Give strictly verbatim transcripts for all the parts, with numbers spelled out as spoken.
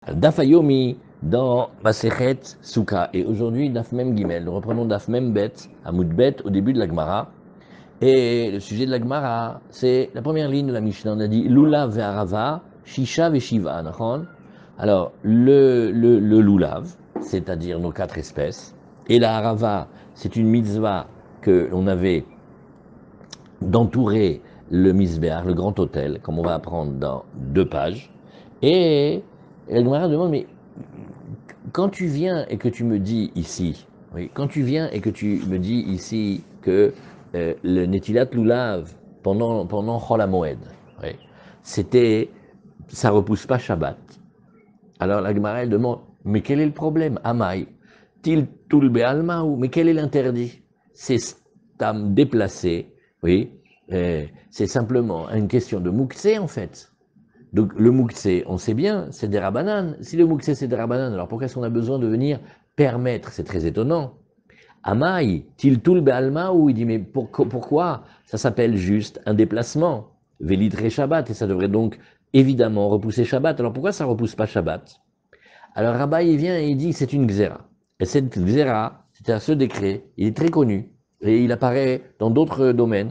Daf Hayomi dans Masechet Souka. Et aujourd'hui, Daf Mem Gimel. Nous reprenons Daf Mem Bet, Hamoud Bet, au début de la Gemara. Et le sujet de la Gemara, c'est la première ligne de la Mishnah. On a dit Lulav ve'arava, Shisha ve'shiva. Alors, le, le, le Lulav, c'est-à-dire nos quatre espèces, et la Harava, c'est une mitzvah que l'on avait d'entourer le Misbéar, le grand hôtel, comme on va apprendre dans deux pages. Et la Gemara demande, mais quand tu viens et que tu me dis ici, oui, quand tu viens et que tu me dis ici que euh, le Netilat Lulav pendant, pendant Chol HaMoed, oui, c'était, ça repousse pas Shabbat. Alors la Gemara elle demande, mais quel est le problème? Amai, til tul be'alma ou, mais quel est l'interdit? C'est stam déplacé, oui, euh, c'est simplement une question de mouktsé en fait. Donc le mouktsé, on sait bien, c'est des rabanan. Si le mouktsé c'est des rabanan, alors pourquoi est-ce qu'on a besoin de venir permettre? C'est très étonnant. Amai, tiltul be'alma, ou il dit, mais pour, pourquoi? Ça s'appelle juste un déplacement. Vélitre Shabbat, et ça devrait donc évidemment repousser Shabbat. Alors pourquoi ça repousse pas Shabbat? Alors Rabba il vient et il dit c'est une xéra. Et cette xéra, c'est ce décret, il est très connu. Et il apparaît dans d'autres domaines.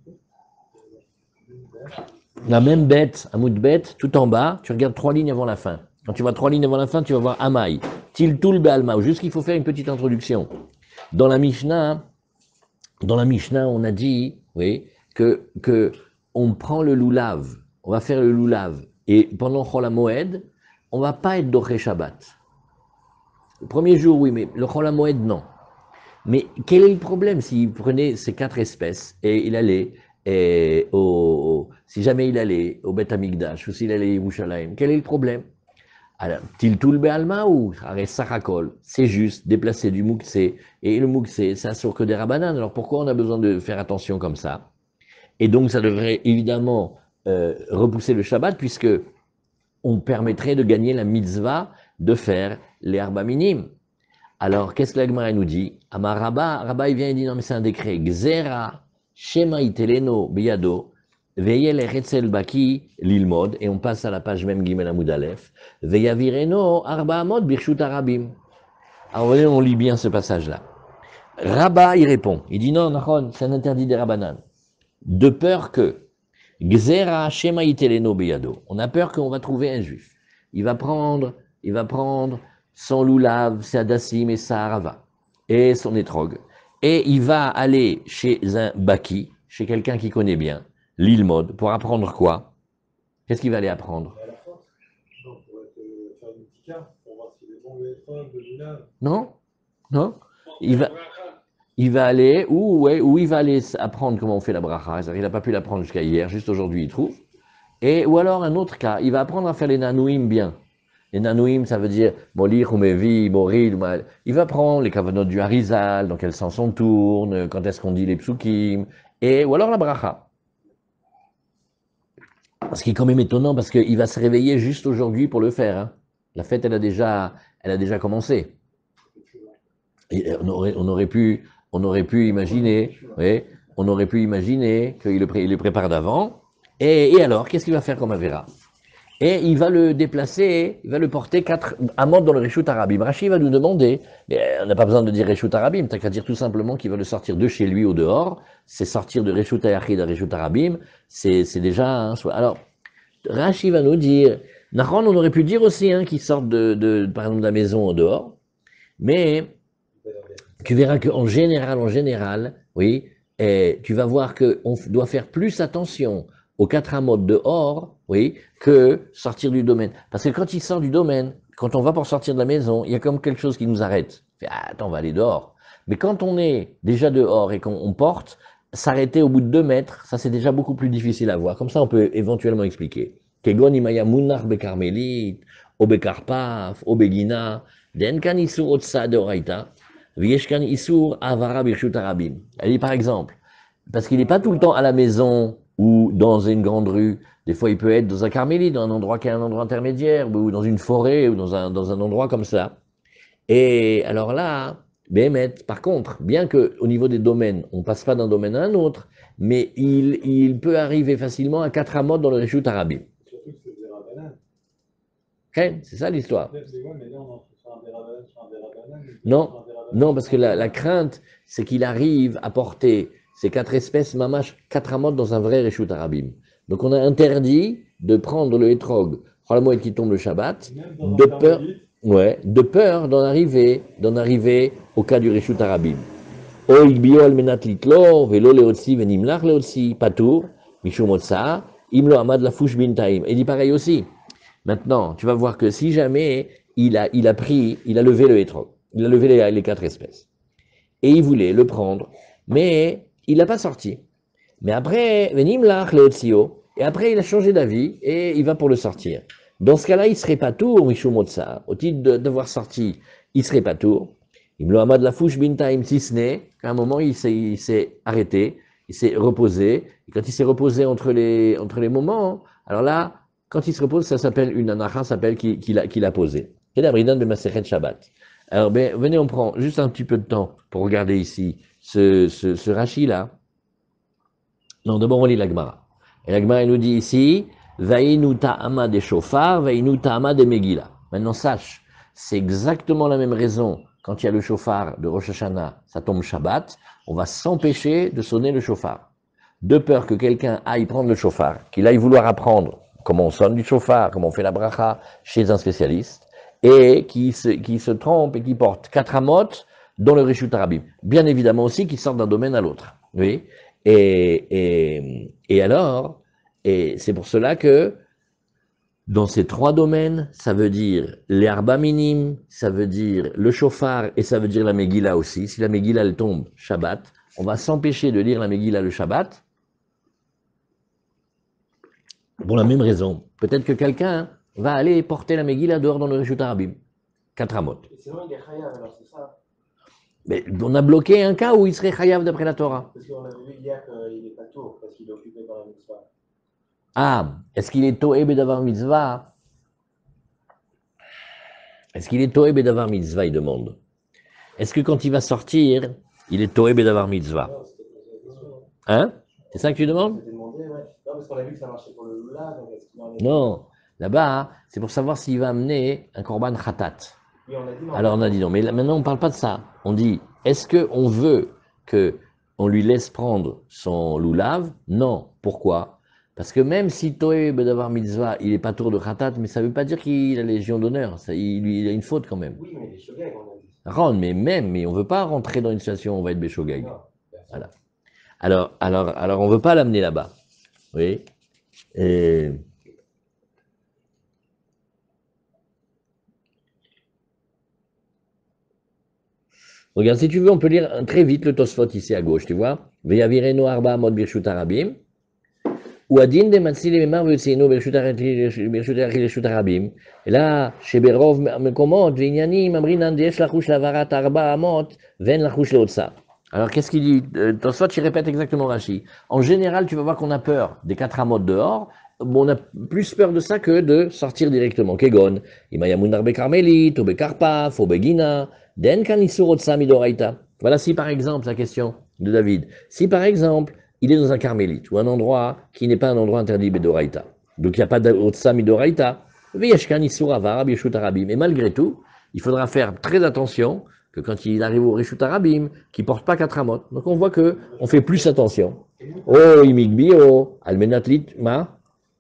La même bête, un mout bête, tout en bas, tu regardes trois lignes avant la fin. Quand tu vois trois lignes avant la fin, tu vas voir Amai, Tiltul Be'alma. Juste qu'il faut faire une petite introduction. Dans la Mishnah, dans la Mishnah, on a dit, oui, que, que on prend le loulav, on va faire le loulav, et pendant Chol HaMoed, on va pas être doré Shabbat. Le premier jour, oui, mais le Chol HaMoed, non. Mais quel est le problème s'il prenait ces quatre espèces et il allait et au, si jamais il allait au Beth Amikdash ou s'il allait à Yerushalayim, quel est le problème? Alors, Tiltul Be'alma ou Sachakol, c'est juste déplacer du Mouksé, et le Mouksé, ça sort que des Rabanan, alors pourquoi on a besoin de faire attention comme ça? Et donc ça devrait évidemment euh, repousser le Shabbat, puisque on permettrait de gagner la mitzvah de faire les Arba Minim. Alors, qu'est-ce que la Gemara nous dit? Amar Rabba, Rabba il vient et dit, non mais c'est un décret, Gzera, Shema iteleno biyado, veyel eretzel baki lilmod, et on passe à la page même Gimel Amud Aleph, veyavireno arba amod birshut arabim. Alors, voyez, on lit bien ce passage-là. Rabba, il répond, il dit non, Nachon, c'est un interdit des Rabbanan, de peur que, Gzera, Shema iteleno biyado, on a peur qu'on va trouver un juif. Il va prendre, il va prendre son loulav, ses adassim et sa harava, et son étrog. Et il va aller chez un baki, chez quelqu'un qui connaît bien, l'ilmod, pour apprendre quoi? Qu'est-ce qu'il va aller apprendre? Non, non. Il va, il va aller, où, ouais, où il va aller apprendre comment on fait la bracha. Il n'a pas pu l'apprendre jusqu'à hier, juste aujourd'hui il trouve. Et, ou alors un autre cas, il va apprendre à faire les nanouim bien. Les nanouim, ça veut dire molir, umevi, morir. Il va prendre les kavanot du Harizal, dans quel sens on tourne, quand est-ce qu'on dit les psukim, et ou alors la bracha. Ce qui est quand même étonnant, parce qu'il va se réveiller juste aujourd'hui pour le faire. Hein. La fête, elle a déjà, elle a déjà commencé. Et on aurait, on aurait pu, on aurait pu imaginer, oui, on aurait pu imaginer qu'il le, pré, il le prépare d'avant. Et, et alors, qu'est-ce qu'il va faire comme Avera? Et il va le déplacer, il va le porter quatre amot dans le Reshut Arabim. Rashi va nous demander, mais on n'a pas besoin de dire Reshut Arabim, t'as qu'à dire tout simplement qu'il va le sortir de chez lui au dehors, c'est sortir de Reshut Ayachid à Reshut Arabim, c'est, c'est déjà un choix. Alors, Rashi va nous dire, Nahon, on aurait pu dire aussi hein, qu'il sorte de, de, par exemple, de la maison au dehors, mais tu verras qu'en général, en général, oui, et tu vas voir qu'on doit faire plus attention aux quatre amots dehors, oui, que sortir du domaine. Parce que quand il sort du domaine, quand on va pour sortir de la maison, il y a comme quelque chose qui nous arrête. Fait, ah, attends, on va aller dehors. Mais quand on est déjà dehors et qu'on porte, s'arrêter au bout de deux mètres, ça c'est déjà beaucoup plus difficile à voir. Comme ça, on peut éventuellement expliquer. Kegon imaya munar bekarmelit, obekarpaf, obegina, denkan isur otsa deoraita, vieshkan isur avara birshut arabim. Elle dit par exemple, parce qu'il n'est pas tout le temps à la maison ou dans une grande rue. Des fois, il peut être dans un carmélite, dans un endroit qui est un endroit intermédiaire, ou dans une forêt, ou dans un, dans un endroit comme ça. Et alors là, Béhémet, par contre, bien qu'au niveau des domaines, on ne passe pas d'un domaine à un autre, mais il, il peut arriver facilement à quatre amotes dans le Reshut Arabim. Okay, c'est ça l'histoire. Non, non, parce que la, la crainte, c'est qu'il arrive à porter ces quatre espèces, mamash, quatre amotes dans un vrai Reshut Arabim. Donc on a interdit de prendre le hétrog, Chol qui tombe le Shabbat, de peur, ouais, de peur d'en arriver, d'en arriver au cas du Reshut Arabim. O igbio al menat litlo, velo leotsi venimlach leotsi, patour, mishum otsa, imlo amad la fouche bintaim. Et dit pareil aussi. Maintenant, tu vas voir que si jamais il a, il a pris, il a levé le hétrog, il a levé les, les quatre espèces, et il voulait le prendre, mais il n'a pas sorti. Mais après, venimlach leotsio, et après il a changé d'avis, et il va pour le sortir. Dans ce cas-là, il serait pas tour, mishum otsa, au titre de devoir sortir, il serait pas tour. Il me l'a de la fouche bintaim, si ce n'est qu'à un moment, il s'est arrêté, il s'est reposé. Et quand il s'est reposé entre les, entre les moments, alors là, quand il se repose, ça s'appelle une anacha, ça s'appelle qu'il qu a, qu a posé. C'est la bridan de Masechet Shabbat. Alors, ben, venez, on prend juste un petit peu de temps pour regarder ici ce, ce, ce Rashi-là. Non, d'abord, on lit la Gemara. Et la Gemara, elle nous dit ici, Vainu ta'ama des shofar, Vainu ta'ama des megillah. Maintenant, sache, c'est exactement la même raison. Quand il y a le chauffard de Rosh Hashanah, ça tombe Shabbat, on va s'empêcher de sonner le chauffard. De peur que quelqu'un aille prendre le chauffard, qu'il aille vouloir apprendre comment on sonne du chauffard, comment on fait la bracha chez un spécialiste, et qui se, qui se trompe et qui porte quatre amotes dans le Reshut Arabim. Bien évidemment aussi qu'il sort d'un domaine à l'autre. Oui. Et, et, et alors, et c'est pour cela que dans ces trois domaines, ça veut dire les arba minim, ça veut dire le chauffard et ça veut dire la Megillah aussi. Si la Megillah elle tombe Shabbat, on va s'empêcher de lire la Megillah le Shabbat pour la même raison. Peut-être que quelqu'un va aller porter la Megillah dehors dans le Reshut Arabim. Quatre amot. C'est vrai, il est chayav, alors c'est ça. Mais on a bloqué un cas où il serait chayav d'après la Torah. Parce qu'on avait vu hier qu'il n'est pas tour, parce qu'il est occupé par la mitzvah. Ah, est-ce qu'il est to'eb d'avoir mitzvah? Est-ce qu'il est to'eb d'avoir mitzvah, il demande. Est-ce que quand il va sortir, il est to'eb d'avoir mitzvah? Non, c'était posé la question. Hein? C'est ça que tu demandes? C'était demandé, ouais. Non, parce qu'on a vu que ça marchait pour le lula, donc est-ce qu'il en est. Non. Là-bas, hein, c'est pour savoir s'il va amener un korban khatat. Oui, on a dit non. Alors on a dit non, mais là, maintenant on ne parle pas de ça. On dit, est-ce qu'on veut qu'on lui laisse prendre son loulav? Non. Pourquoi? Parce que même si Toeb d'avoir mitzvah, il n'est pas tour de khatat, mais ça ne veut pas dire qu'il a la légion d'honneur. Ça, il, il a une faute quand même. Oui, mais les shogeg, on a dit. Ron, mais même, mais on ne veut pas rentrer dans une situation où on va être béchogag. Non, personne. Voilà. Alors, alors, alors on ne veut pas l'amener là-bas. Oui. Et... Regarde, si tu veux, on peut lire très vite le Tosfot ici à gauche, tu vois. Veyavireno arba mod birshut arabim. Ou adin de matzil memar veyotzinu birshut arabim. Et là, chez Berov mekomot, veinyanim, amrinan desh lachush lavarat arba amot, ven lachush leotsa. Alors, qu'est-ce qu'il dit? Tosfot, il répète exactement Rashi. En général, tu vas voir qu'on a peur des quatre amot dehors. Bon, on a plus peur de ça que de sortir directement. Kegon, imayamun arbe karmelit, ou bekarpa, ou begina. Den kan isurotsa midoraita. Voilà si par exemple la question de David. Si par exemple il est dans un carmélite ou un endroit qui n'est pas un endroit interdit midoraita, donc il n'y a pas d'otsa midoraita, veyeshkan isur avar b'yeshut arabim. Et malgré tout, il faudra faire très attention que quand il arrive au reshut arabim, qu'il porte pas quatre amot. Donc on voit que on fait plus attention. Oh imigbi oh almenatlit ma.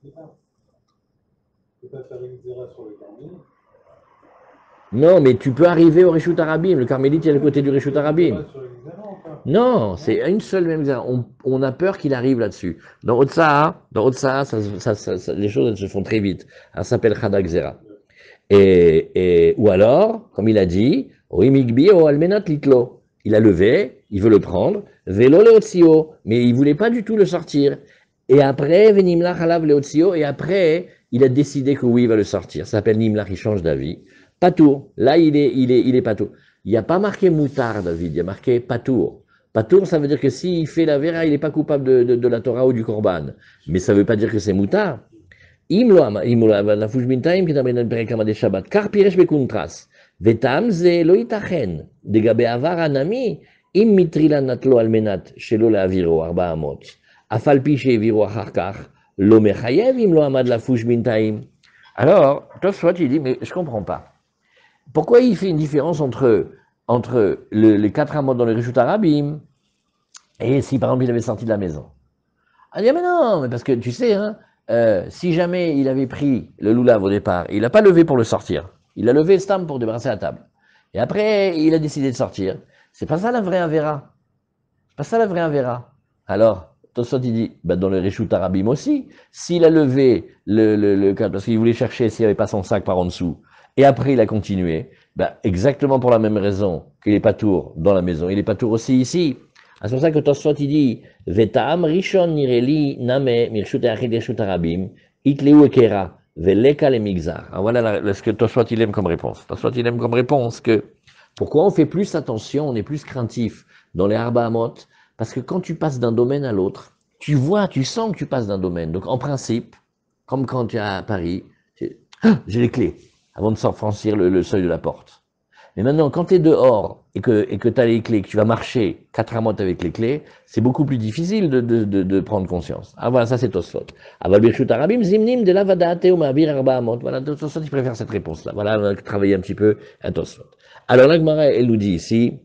Non, mais tu peux arriver au Reshut Arabim. Le Carmélite est à côté du Reshut Arabim. Non, c'est une seule même xéra. On, on a peur qu'il arrive là-dessus. Dans Otsaha, dans Otsaha, ça, ça, ça, ça, les choses elles se font très vite. Ça s'appelle Chada Xera. Et, et, ou alors, comme il a dit, Oimigbi o almenat litlo. Il a levé, il veut le prendre, velo leotsio, mais il voulait pas du tout le sortir. Et après, venimlach alav leotsio, et après, il a décidé que oui, il va le sortir. Ça s'appelle Nimlach, il change d'avis. Patour. Là, il est, il est, il est patour. Il n'y a pas marqué moutar, David, il y a marqué patour. Patour, ça veut dire que s'il fait la vera, il n'est pas coupable de, de, de la Torah ou du Korban. Mais ça ne veut pas dire que c'est moutar. Imlo, la fouche bintaim, qui t'amène un perekama de Shabbat. Car piresh bekuntras. Vetam ze lo itachen. Degabe avar anami. Im mitrila natlo almenat. Shelo la aviro, arba amot. Afal pi she eviro acharkach. Lo mechayev im lo amad la fouche bintaim. Alors, Tosfot, il dit, mais je comprends pas. Pourquoi il fait une différence entre, entre le, les quatre amot dans le Rishut Arabim et si par exemple il avait sorti de la maison? Il dit, mais non, mais parce que tu sais, hein, euh, si jamais il avait pris le loulav au départ, il n'a pas levé pour le sortir. Il a levé Stam pour débarrasser la table. Et après, il a décidé de sortir. C'est pas ça la vraie Avera. C'est pas ça la vraie Avera. Alors, Tosfot, il dit, bah, dans le Rishut Arabim aussi, s'il a levé le, le, le cadre, parce qu'il voulait chercher s'il n'y avait pas son sac par en dessous, et après il a continué, bah, exactement pour la même raison qu'il n'est pas tour dans la maison, il n'est pas tour aussi ici. C'est pour ça que Tosfot, il dit, Vetaam rishon nireli name mirshut achid rishut arabim, itleu ekera, veleka le migzar. Alors voilà la, ce que Tosfot, il aime comme réponse. Tosfot, il aime comme réponse que, pourquoi on fait plus attention, on est plus craintif dans les Arba Amot? Parce que quand tu passes d'un domaine à l'autre, tu vois, tu sens que tu passes d'un domaine. Donc en principe, comme quand tu es à Paris, tu... j'ai les clés, avant de s'en franchir le, le seuil de la porte. Mais maintenant, quand tu es dehors et que, et que tu as les clés, que tu vas marcher quatre amotes avec les clés, c'est beaucoup plus difficile de, de, de, de prendre conscience. Ah voilà, ça c'est Tosfot. Aval birshut arabim zimnim de la vadate ou ma'abir arba amot. Voilà, Tosfot, il préfère cette réponse-là. Voilà, on a travaillé un petit peu à Tosfot. Alors la Gemara, elle nous dit ici,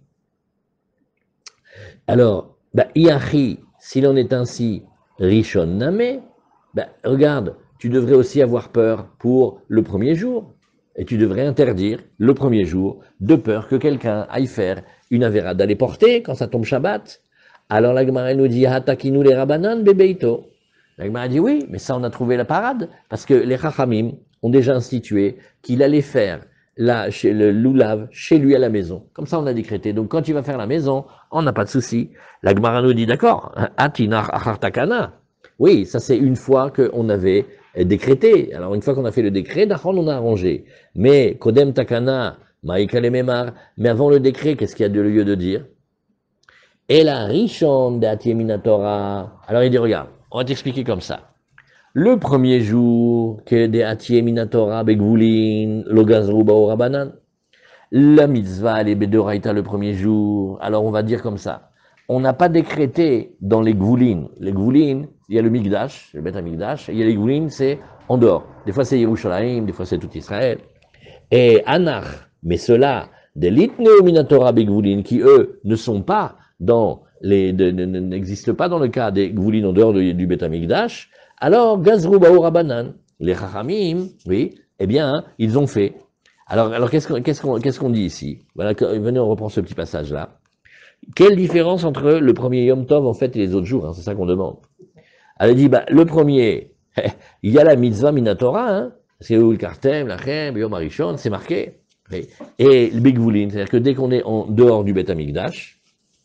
alors, bah, Iachi, s'il en est ainsi, Rishon Name, bah, regarde, tu devrais aussi avoir peur pour le premier jour. Et tu devrais interdire le premier jour de peur que quelqu'un aille faire une avéra d'aller porter quand ça tombe Shabbat. Alors la Gemara nous dit, Hatakinu les Rabanan bebeito. La Gemara dit oui, mais ça on a trouvé la parade, parce que les Chachamim ont déjà institué qu'il allait faire là, chez le loulav, chez lui à la maison. Comme ça, on a décrété. Donc, quand il va faire la maison, on n'a pas de souci. La Gemara nous dit, d'accord, Atinar Achartakana. Oui, ça c'est une fois qu'on avait décrété. Alors, une fois qu'on a fait le décret, d'accord, on a arrangé. Mais, Kodem Takana, Maïkale Memar, mais avant le décret, qu'est-ce qu'il y a de lieu de dire? Et la Rishon de Torah. Alors, il dit, regarde, on va t'expliquer comme ça. Le premier jour, que de Atiye Minatora Begvulin, Logazru Baorabanan, la mitzvah, les Bedoraita le premier jour, alors on va dire comme ça. On n'a pas décrété dans les Gvulin. Les Gvulin, il y a le Migdash, le Beth Migdash, et il y a les Gvulin, c'est en dehors. Des fois c'est Yerushalayim, des fois c'est tout Israël. Et Anach, mais ceux-là, des Litneo Minatora Begvulin, qui eux ne sont pas dans les, n'existent pas dans le cas des Gvulin en dehors du Beth Migdash, alors, Gazru Baorabanan, les Chachamim, oui, eh bien, ils ont fait. Alors, alors qu'est-ce qu'on qu'est-ce qu'on, qu'est-ce qu'on dit ici? Voilà, venez, on reprend ce petit passage-là. Quelle différence entre le premier Yom Tov, en fait, et les autres jours, hein, c'est ça qu'on demande. Elle dit, bah, le premier, il y a la mitzvah minatora, hein, c'est le Kartem, Lachem, Yom Arishon, c'est marqué. Et le Bigvulin, c'est-à-dire que dès qu'on est en dehors du Beth Amikdash,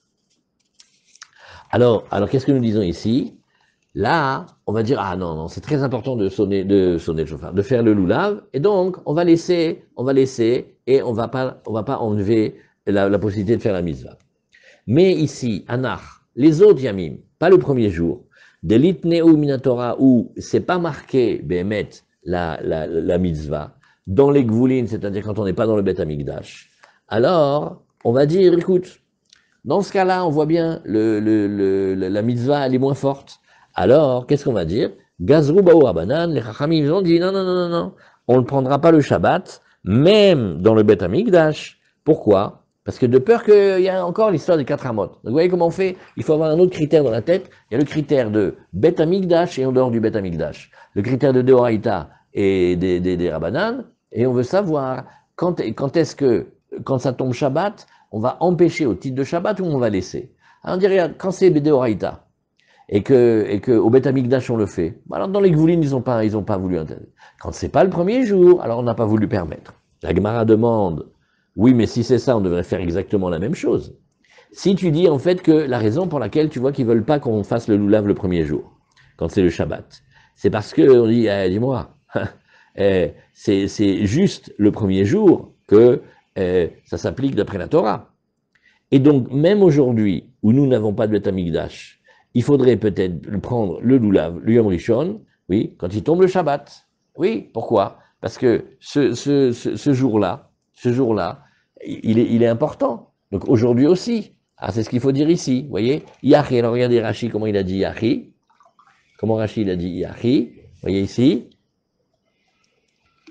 alors, alors qu'est-ce que nous disons ici? Là, on va dire, ah non, non, c'est très important de sonner, de sonner le chauffard, de faire le loulav, et donc, on va laisser, on va laisser, et on va pas, on va pas enlever la, la possibilité de faire la mitzvah. Mais ici, Anach, les autres yamim, pas le premier jour, de l'itneu minatora, où c'est pas marqué, behemet, la, la, la mitzvah, dans les gvulin, c'est-à-dire quand on n'est pas dans le bet amigdash, alors, on va dire, écoute, dans ce cas-là, on voit bien, le, le, le, la mitzvah, elle est moins forte. Alors, qu'est-ce qu'on va dire? Gazru Bao Rabanan, les Chachamim, ils ont dit non, non, non, non, non, on ne prendra pas le Shabbat, même dans le Bet Amikdash. Pourquoi? Parce que de peur qu'il y a encore l'histoire des quatre amot. Donc, vous voyez comment on fait? Il faut avoir un autre critère dans la tête. Il y a le critère de Bet Amikdash et en dehors du Bet Amikdash. Le critère de Deoraita et des, des, des Rabanan. Et on veut savoir quand, quand est-ce que, quand ça tombe Shabbat, on va empêcher au titre de Shabbat ou on va laisser. Alors on dirait, quand c'est Deoraita, et que, et que au Beth Amikdash on le fait, alors dans les Gvulin, ils n'ont pas, ils ont pas voulu interdire. Quand c'est pas le premier jour, alors on n'a pas voulu permettre. La Gemara demande, oui, mais si c'est ça, on devrait faire exactement la même chose. Si tu dis en fait que la raison pour laquelle tu vois qu'ils veulent pas qu'on fasse le loulav le premier jour, quand c'est le Shabbat, c'est parce que on dit, eh, dis-moi, eh, c'est, c'est juste le premier jour que eh, ça s'applique d'après la Torah. Et donc, même aujourd'hui, où nous n'avons pas de Beth Amikdash, il faudrait peut-être prendre le loulav, le Yom Rishon, oui, quand il tombe le Shabbat. Oui, pourquoi? Parce que ce, ce, ce, ce jour-là, ce jour-là, il est, il est important. Donc aujourd'hui aussi, ah, c'est ce qu'il faut dire ici, vous voyez? Yachi, alors regardez Rashi, comment il a dit Yachi. Comment Rashi il a dit Yachi, vous voyez ici?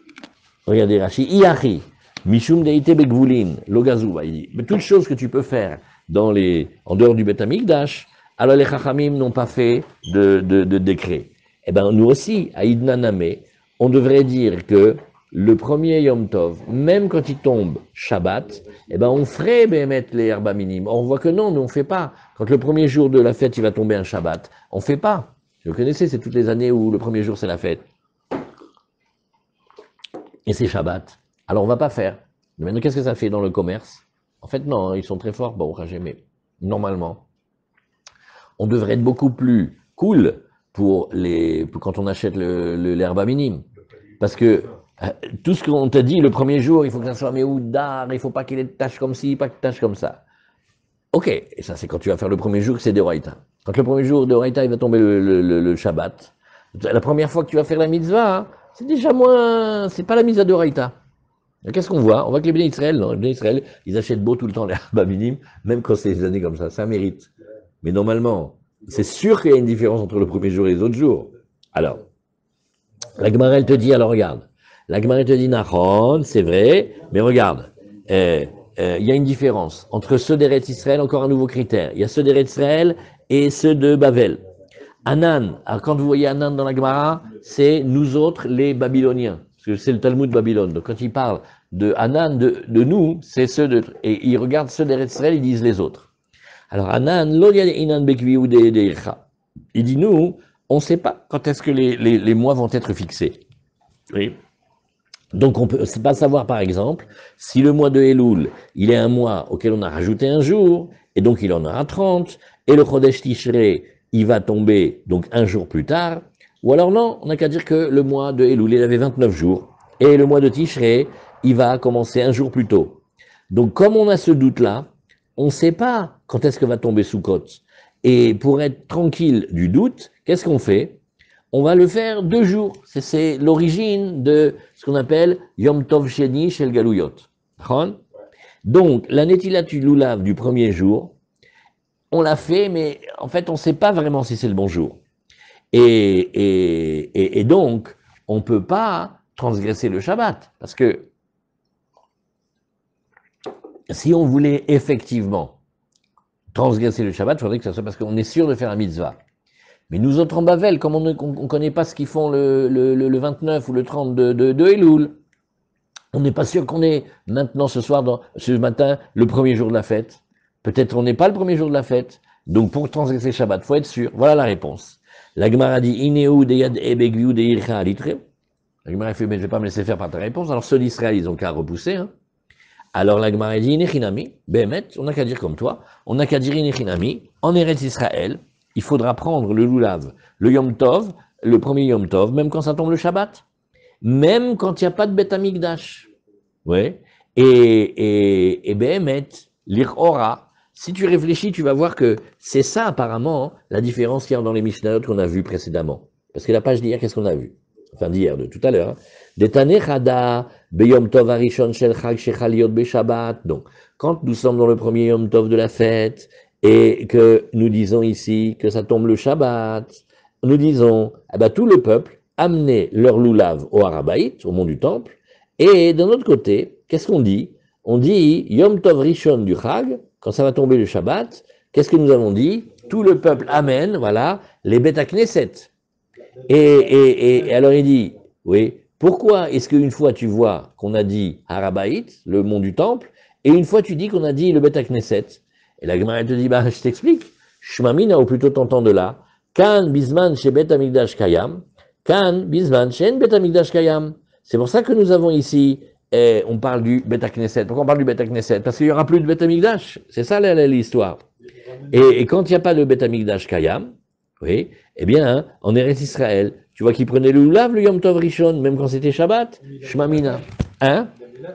Regardez Rashi, Iachi, Mishum Deite Begvulin, Logazouba, il dit, mais toutes choses que tu peux faire dans les, en dehors du Beth Amikdash, alors les Chachamim n'ont pas fait de, de, de décret. Eh bien, nous aussi, à Idnaname, on devrait dire que le premier Yom Tov, même quand il tombe Shabbat, eh ben on ferait Béhémet les Herba Minim. On voit que non, mais on ne fait pas. Quand le premier jour de la fête, il va tomber un Shabbat, on ne fait pas. Vous connaissez, c'est toutes les années où le premier jour, c'est la fête. Et c'est Shabbat. Alors on ne va pas faire. Mais maintenant, qu'est-ce que ça fait dans le commerce? En fait, non, ils sont très forts, bon, mais normalement, on devrait être beaucoup plus cool pour les, pour quand on achète le, le, l'herba minime. Parce que euh, tout ce qu'on t'a dit le premier jour, il faut que ça soit méoudar, il ne faut pas qu'il ait de tâches comme ci, pas de tâches comme ça. Ok, et ça c'est quand tu vas faire le premier jour que c'est d'Oraïta. Quand le premier jour d'Oraïta, il va tomber le, le, le, le Shabbat, la première fois que tu vas faire la mitzvah, hein, c'est déjà moins, c'est pas la mitzvah d'Oraïta. Qu'est-ce qu'on voit? On voit que les Béné Israël, non, les Béné Israël, ils achètent beau tout le temps l'herba minime, même quand c'est des années comme ça, ça mérite. Mais normalement, c'est sûr qu'il y a une différence entre le premier jour et les autres jours. Alors, la Gemara, elle te dit, alors regarde, la Gemara, elle te dit, Nahon, c'est vrai, mais regarde, euh, euh, il y a une différence entre ceux d'Eretz Israël, encore un nouveau critère. Il y a ceux d'Eretz Israël et ceux de Babel. Anan, alors quand vous voyez Anan dans la Gemara, c'est nous autres, les Babyloniens, parce que c'est le Talmud de Babylone. Donc quand il parle de Anan, de, de nous, c'est ceux de, et ils regardent ceux d'Eretz Israël, ils disent les autres. Alors Anan, il dit nous, on ne sait pas quand est-ce que les, les, les mois vont être fixés. Oui. Donc on ne peut pas savoir par exemple si le mois de Elul, il est un mois auquel on a rajouté un jour, et donc il en aura trente, et le Chodesh Tishrei, il va tomber donc un jour plus tard, ou alors non, on n'a qu'à dire que le mois de Elul, il avait vingt-neuf jours, et le mois de Tishrei, il va commencer un jour plus tôt. Donc comme on a ce doute-là, on ne sait pas quand est-ce que va tomber Sukkot. Et pour être tranquille du doute, qu'est-ce qu'on fait? On va le faire deux jours. C'est l'origine de ce qu'on appelle Yom Tov Sheni Shel Galouyot. Donc, la Netilat Lulav du premier jour, on l'a fait, mais en fait, on ne sait pas vraiment si c'est le bon jour. Et, et, et, et donc, on ne peut pas transgresser le Shabbat. Parce que si on voulait effectivement transgresser le Shabbat, il faudrait que ça soit parce qu'on est sûr de faire un mitzvah. Mais nous autres en Bavel, comme on ne on connaît pas ce qu'ils font le, le, le vingt-neuf ou le trente de, de, de Elul, on n'est pas sûr qu'on est maintenant ce soir, dans, ce matin, le premier jour de la fête. Peut-être on n'est pas le premier jour de la fête. Donc pour transgresser le Shabbat, il faut être sûr. Voilà la réponse. La Gemara dit Ineu deyad ebegviu deircha alitre. La Gemara fait mais je ne vais pas me laisser faire par ta réponse. Alors ceux d'Israël, ils ont qu'à repousser. Hein. Alors la Gemara dit Inechinami, Behemet, on n'a qu'à dire comme toi, on n'a qu'à dire Inechinami, en Eretz Israël, il faudra prendre le Lulav, le Yom Tov, le premier Yom Tov, même quand ça tombe le Shabbat, même quand il n'y a pas de Beth Amikdash. Ouais. Et, et, et Behemet, l'Ir'ora, si tu réfléchis, tu vas voir que c'est ça apparemment la différence qu'il y a dans les Mishnayot qu'on a vu précédemment. Parce que la page d'hier, qu'est-ce qu'on a vu? Enfin d'hier, de tout à l'heure. Hein. Beyom Tov Arishon Shel Chag Shechaliot Beshabbat. Donc, quand nous sommes dans le premier Yom Tov de la fête, et que nous disons ici que ça tombe le Shabbat, nous disons, eh ben, tout le peuple amenait leur loulav au Harabaït, au mont du Temple, et d'un autre côté, qu'est-ce qu'on dit? On dit Yom Tov Rishon du Chag, quand ça va tomber le Shabbat, qu'est-ce que nous avons dit? Tout le peuple amène, voilà, les Beth Knesset. Et, et, et alors il dit, oui, pourquoi est-ce qu'une fois tu vois qu'on a dit Harabaït, le mont du Temple, et une fois tu dis qu'on a dit le Beth Knesset? Et la Gemara te dit, bah, je t'explique. Shmamina, ou plutôt t'entends de là. Kan bisman chez Bet Amigdash Kayam. Kan bisman chez Bet Amigdash Kayam. C'est pour ça que nous avons ici, eh, on parle du Bet Knesset. Pourquoi on parle du Bet Knesset? Parce qu'il n'y aura plus de Bet Amigdash. C'est ça l'histoire. Et, et quand il n'y a pas de Bet Amigdash Kayam, oui, eh bien, hein, en Eretz Israël, tu vois qu'ils prenaient le Lulav, le Yom Tov Rishon, même quand c'était Shabbat. Shmamina. Hein?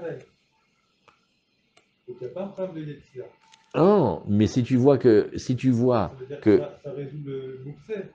Donc il n'y a pas un problème de Yetzira. Non, mais si tu vois que, si tu vois que, ça, ça résout le boucset.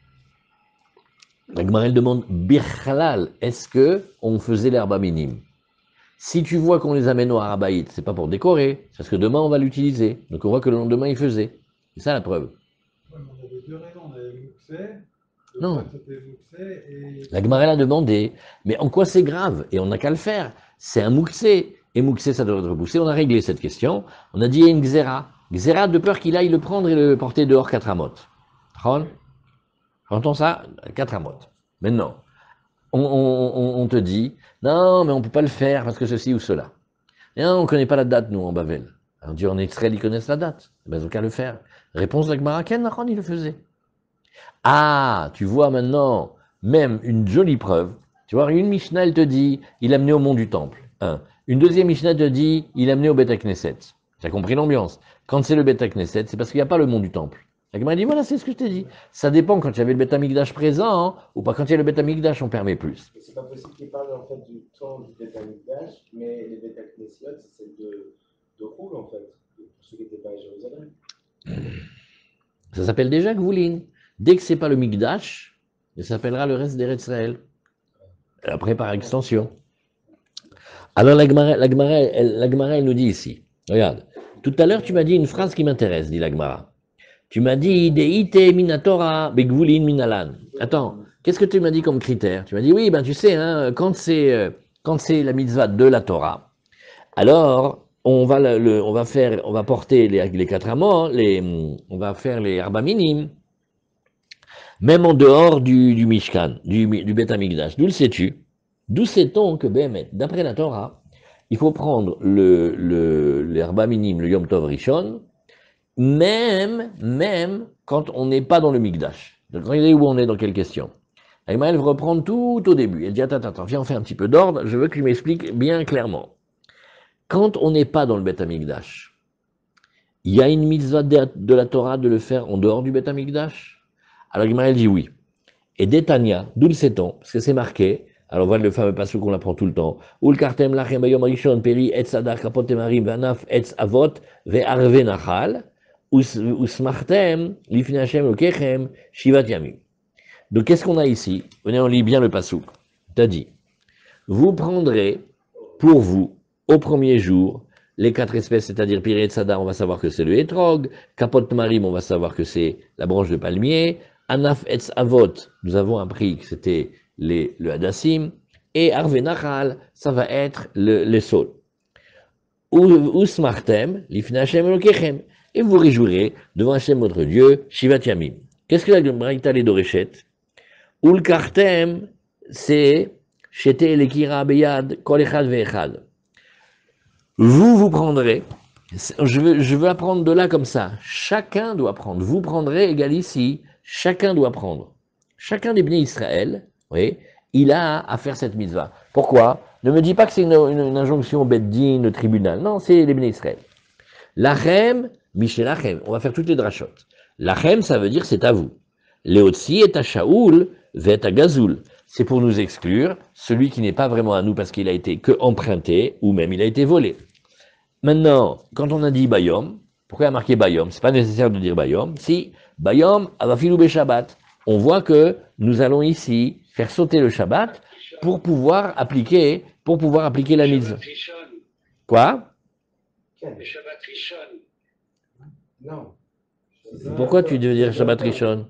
La Gemara demande Birchalal, est-ce que on faisait l'herba minime? Si tu vois qu'on les amène au Harabaït, c'est pas pour décorer, c'est parce que demain on va l'utiliser. Donc on voit que le lendemain il faisait. C'est ça la preuve. Ouais, on avait deux raisons. On avait le boucset, de Non. faire sauter Mouxé et... La Gemara l'a demandé, mais en quoi c'est grave? Et on n'a qu'à le faire. C'est un mouxé. Et mouxé, ça doit être repoussé. On a réglé cette question. On a dit il y a une xéra. Xéra de peur qu'il aille le prendre et le porter dehors quatre amotes. J'entends ça? Quatre amotes. Maintenant, on, on, on, on te dit, non, mais on ne peut pas le faire parce que ceci ou cela. Et non, on ne connaît pas la date, nous, en Bavel. On dit en Israël, ils connaissent la date. Ben, ils n'ont qu'à le faire. Réponse de la Gemara, Ken Nachon, il le faisait. Ah, tu vois maintenant, même une jolie preuve. Tu vois, une Mishnah, elle te dit, il l'a amené au mont du Temple. Un. Une deuxième Mishnah te dit, il l'a amené au Beth Knesset. Tu as compris l'ambiance. Quand c'est le Beth Knesset, c'est parce qu'il n'y a pas le mont du Temple. La Gemara dit, voilà, c'est ce que je t'ai dit. Ça dépend quand il y avait le Beth Amikdash présent, hein, ou pas. Quand il y a le Beth Amikdash, on permet plus. C'est pas possible qu'il parle en fait du temps du Beth Amikdash, mais les Beth Knesset, c'est celle de, de Roule en fait, pour ceux qui n'étaient pas à Jérusalem. Ça s'appelle déjà Gvoulin. Dès que c'est pas le Mikdash, ça s'appellera le reste d'Eretz Israël. Après, par extension. Alors, la Gemara, la Gemara, elle, la Gemara, elle nous dit ici, regarde, tout à l'heure, tu m'as dit une phrase qui m'intéresse, dit la Gemara. Tu m'as dit, Deite minatora begvulin minalan. Attends, qu'est-ce que tu m'as dit comme critère? Tu m'as dit, oui, ben tu sais, hein, quand c'est quand c'est la mitzvah de la Torah, alors on va, le, le, on va faire, on va porter les, les quatre amants, les, on va faire les arba minim, même en dehors du, du Mishkan, du, du Beth Amikdash. D'où le sais-tu? D'où sait-on que, Béhémet, d'après la Torah, il faut prendre le, le, les arba minim, le Yom Tov Rishon, même, même quand on n'est pas dans le Mikdash. Donc, regardez où on est dans quelle question. Elle va reprendre tout au début. Elle dit, attends, attends, viens, on fait un petit peu d'ordre, je veux que tu m'expliques bien clairement. Quand on n'est pas dans le Beth Amikdash, il y a une mitzvah de, de la Torah de le faire en dehors du Beth Amikdash? Alors, elle dit oui. Et d'Etania, d'où le sait-on? Parce que c'est marqué, alors voilà le fameux passage qu'on apprend tout le temps. Ul kartem lachem bayom rishon peri etz adar kapot temarim vanaf etz avot ve'arve nachal usmartem lifnei Hashem lokechem shivat yamim. Donc qu'est-ce qu'on a ici? Venez, on lit bien le passouk. T'as dit, vous prendrez pour vous au premier jour les quatre espèces, c'est-à-dire Piré et Tzadar, on va savoir que c'est le Etrog, Kapot Marim, on va savoir que c'est la branche de palmier, Anaf Etz Avot, nous avons appris que c'était les, le Hadassim, et Arve Nachal, ça va être le, les saules. Usmartem, Lifnei Hashem Elokechem, et vous réjouirez devant Hashem votre Dieu, Shivat Yamim. Qu'est-ce que la Braïta les Doréchet? Ul Kartem, c'est Shete Lekira Beyad, Kol Echad Ve'echad. Vous, vous prendrez, je veux, je veux apprendre de là comme ça, chacun doit prendre, vous prendrez égal ici, chacun doit prendre. Chacun des bénis Israël, oui, il a à faire cette mitzvah. Pourquoi? Ne me dis pas que c'est une, une, une injonction au Beddin, au tribunal. Non, c'est les bénis Israël. Lachem, Michel Lachem, on va faire toutes les drachot. Lachem, ça veut dire c'est à vous. Léotsi est à Shaoul, vet à Gazoul. C'est pour nous exclure celui qui n'est pas vraiment à nous parce qu'il a été que emprunté ou même il a été volé. Maintenant, quand on a dit Bayom, pourquoi il y a marqué Bayom? C'est pas nécessaire de dire Bayom. Si, Bayom, Avafilou Be Shabbat. On voit que nous allons ici faire sauter le Shabbat pour pouvoir appliquer, pour pouvoir appliquer la mitzvah. Quoi? Le Shabbat Rishon. Non. Pourquoi tu veux dire Shabbat Rishon?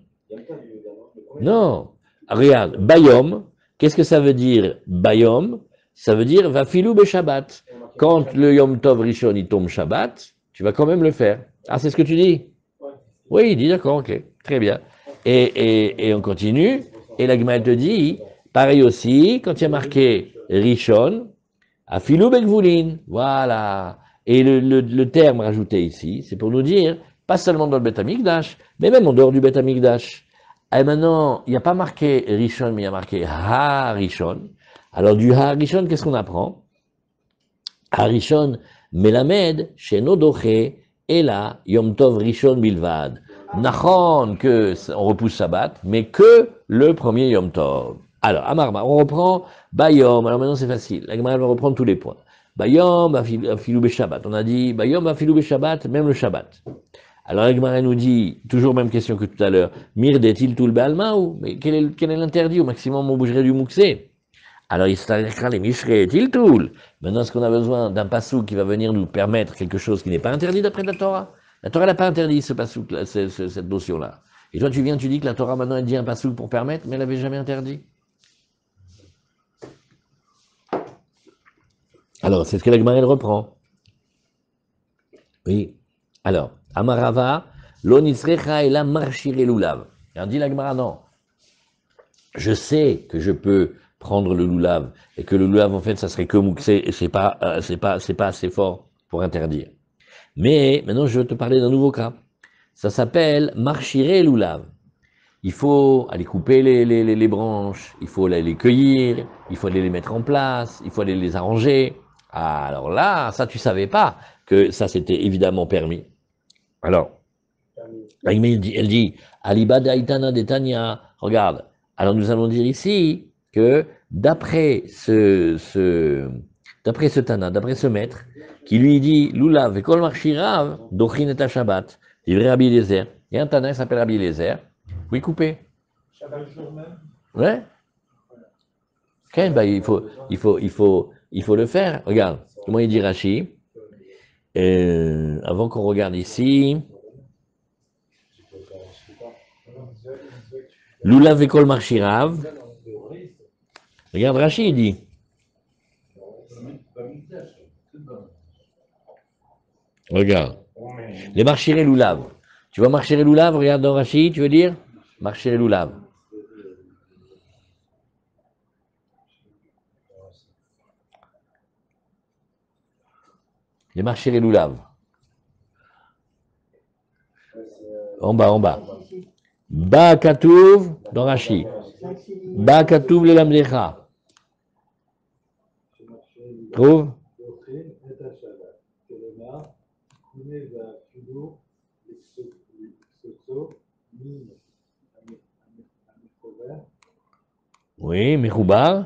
Non. Regarde, Bayom, qu'est-ce que ça veut dire Bayom? Ça veut dire Vafilou Be Shabbat. Quand le Yom Tov Rishon il tombe Shabbat, tu vas quand même le faire. Ah, c'est ce que tu dis? Oui, il dit d'accord, ok, très bien. Et, et, et on continue, et la Gemara te dit, pareil aussi, quand il y a marqué Rishon, Afilou Begvulin, voilà. Et le, le, le terme rajouté ici, c'est pour nous dire, pas seulement dans le Beth Amikdash, mais même en dehors du Beth Amikdash. Et maintenant, il n'y a pas marqué Rishon, mais il y a marqué Ha Rishon. Alors du Ha Rishon, qu'est-ce qu'on apprend? Ha Rishon, Melamed, Sheno Doche, Ela, Yom Tov Rishon Bilvad. Nachon, que on repousse Shabbat, mais que le premier Yom Tov. Alors, Amarma, on reprend Bayom. Alors maintenant, c'est facile. La Gemara va reprendre tous les points. Bayom, Afilou Be Shabbat. On a dit Bayom, Afilou Be Shabbat, même le Shabbat. Alors la Gemara nous dit, toujours même question que tout à l'heure, Mir detil tul be'almaou. Mais quel est, quel est l'interdit? Au maximum, on bougerait du mouxé. Alors, il s'arrêtera les mishre til tul. Maintenant, est-ce qu'on a besoin d'un passou qui va venir nous permettre quelque chose qui n'est pas interdit d'après la Torah? La Torah n'a pas interdit ce passou, cette notion-là. Et toi, tu viens, tu dis que la Torah maintenant elle dit un pasouk pour permettre, mais elle n'avait jamais interdit. Alors, c'est ce que la Gemara elle reprend. Oui. Alors, Amarava, l'onisrecha et la marchire lulav. Et on dit la Gemara, non. Je sais que je peux prendre le lulav, et que le lulav, en fait, ça serait que mouxé, et c'est pas, euh, c'est pas, c'est pas assez fort pour interdire. Mais, maintenant, je vais te parler d'un nouveau cas. Ça s'appelle marchire lulav. Il faut aller couper les, les, les, les branches, il faut aller les cueillir, il faut aller les mettre en place, il faut aller les arranger. Ah, alors là, ça, tu savais pas que ça, c'était évidemment permis. Alors, elle dit, elle dit Aliba d'Aitana d'Etania, regarde. Alors, nous allons dire ici que d'après ce, ce, d'après ce Tana, d'après ce maître, qui lui dit Lulav et Kol Marchirav, Dochin et Shabbat, livré Rabbi Eliezer. Il y a un Tana qui s'appelle Rabbi Eliezer. Oui, couper. Chaque jour même. Ouais. Okay, bah, il faut, il faut, il faut, il faut le faire. Regarde, comment il dit Rashi. Euh, avant qu'on regarde ici. Lulav vekol marchirav. Regarde Rashi, il dit. Regarde. Les marchirés lulav. Tu vois marchiré lulav, regarde dans Rashi, tu veux dire marchiré lulav. Les marchiré lulav. En bas, en bas. Ba katouv dans Rashi. Ba katouv le lamdecha. Trouve? Oui, Mechoubar.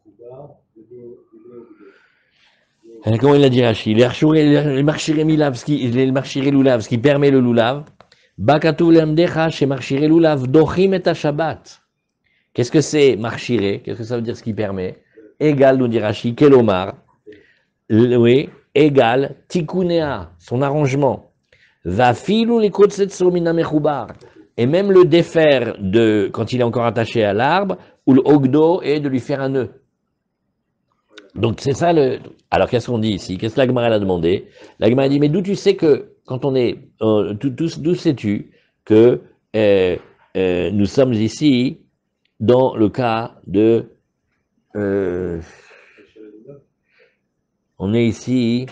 Comment il a dit Rashi? Les marchiré milav, les marchiré lulav, ce qui permet le lulav. Bakatou lemdecha chez marchiré lulav dochim et Shabbat. Qu'est-ce que c'est marchiré? Qu'est-ce que ça veut dire ce qui permet? Égal, nous dit Rashi, kelomar. Oui, égal, tikunea, son arrangement. Va filou les kotsetso mina mechoubar. Et même le défaire de, quand il est encore attaché à l'arbre, ou le ogdo, et de lui faire un nœud. Donc c'est ça le... Alors qu'est-ce qu'on dit ici? Qu'est-ce que la Gemara a demandé? La Gemara a dit, mais d'où tu sais que, quand on est... Euh, d'où sais-tu que euh, euh, nous sommes ici dans le cas de... Euh, on est ici...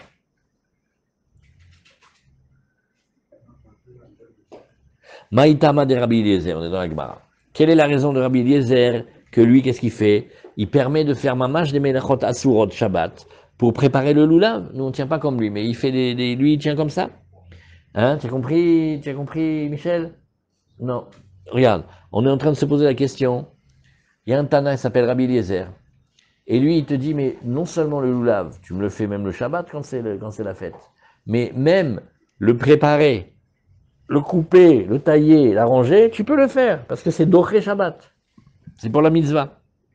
Maïtama de Rabbi Eliezer, on est dans la Gemara. Quelle est la raison de Rabbi Eliezer que lui, qu'est-ce qu'il fait? Il permet de faire mamash des melachot asurot Shabbat pour préparer le lulav. Nous, on ne tient pas comme lui, mais il fait des, des lui, il tient comme ça. Hein, tu as compris, tu as compris, Michel? Non. Regarde, on est en train de se poser la question. Il y a un Tana qui s'appelle Rabbi Eliezer. Et lui, il te dit, mais non seulement le lulav, tu me le fais même le Shabbat quand c'est quand c'est la fête, mais même le préparer, le couper, le tailler, l'arranger, tu peux le faire, parce que c'est Doché Shabbat. C'est pour la mitzvah.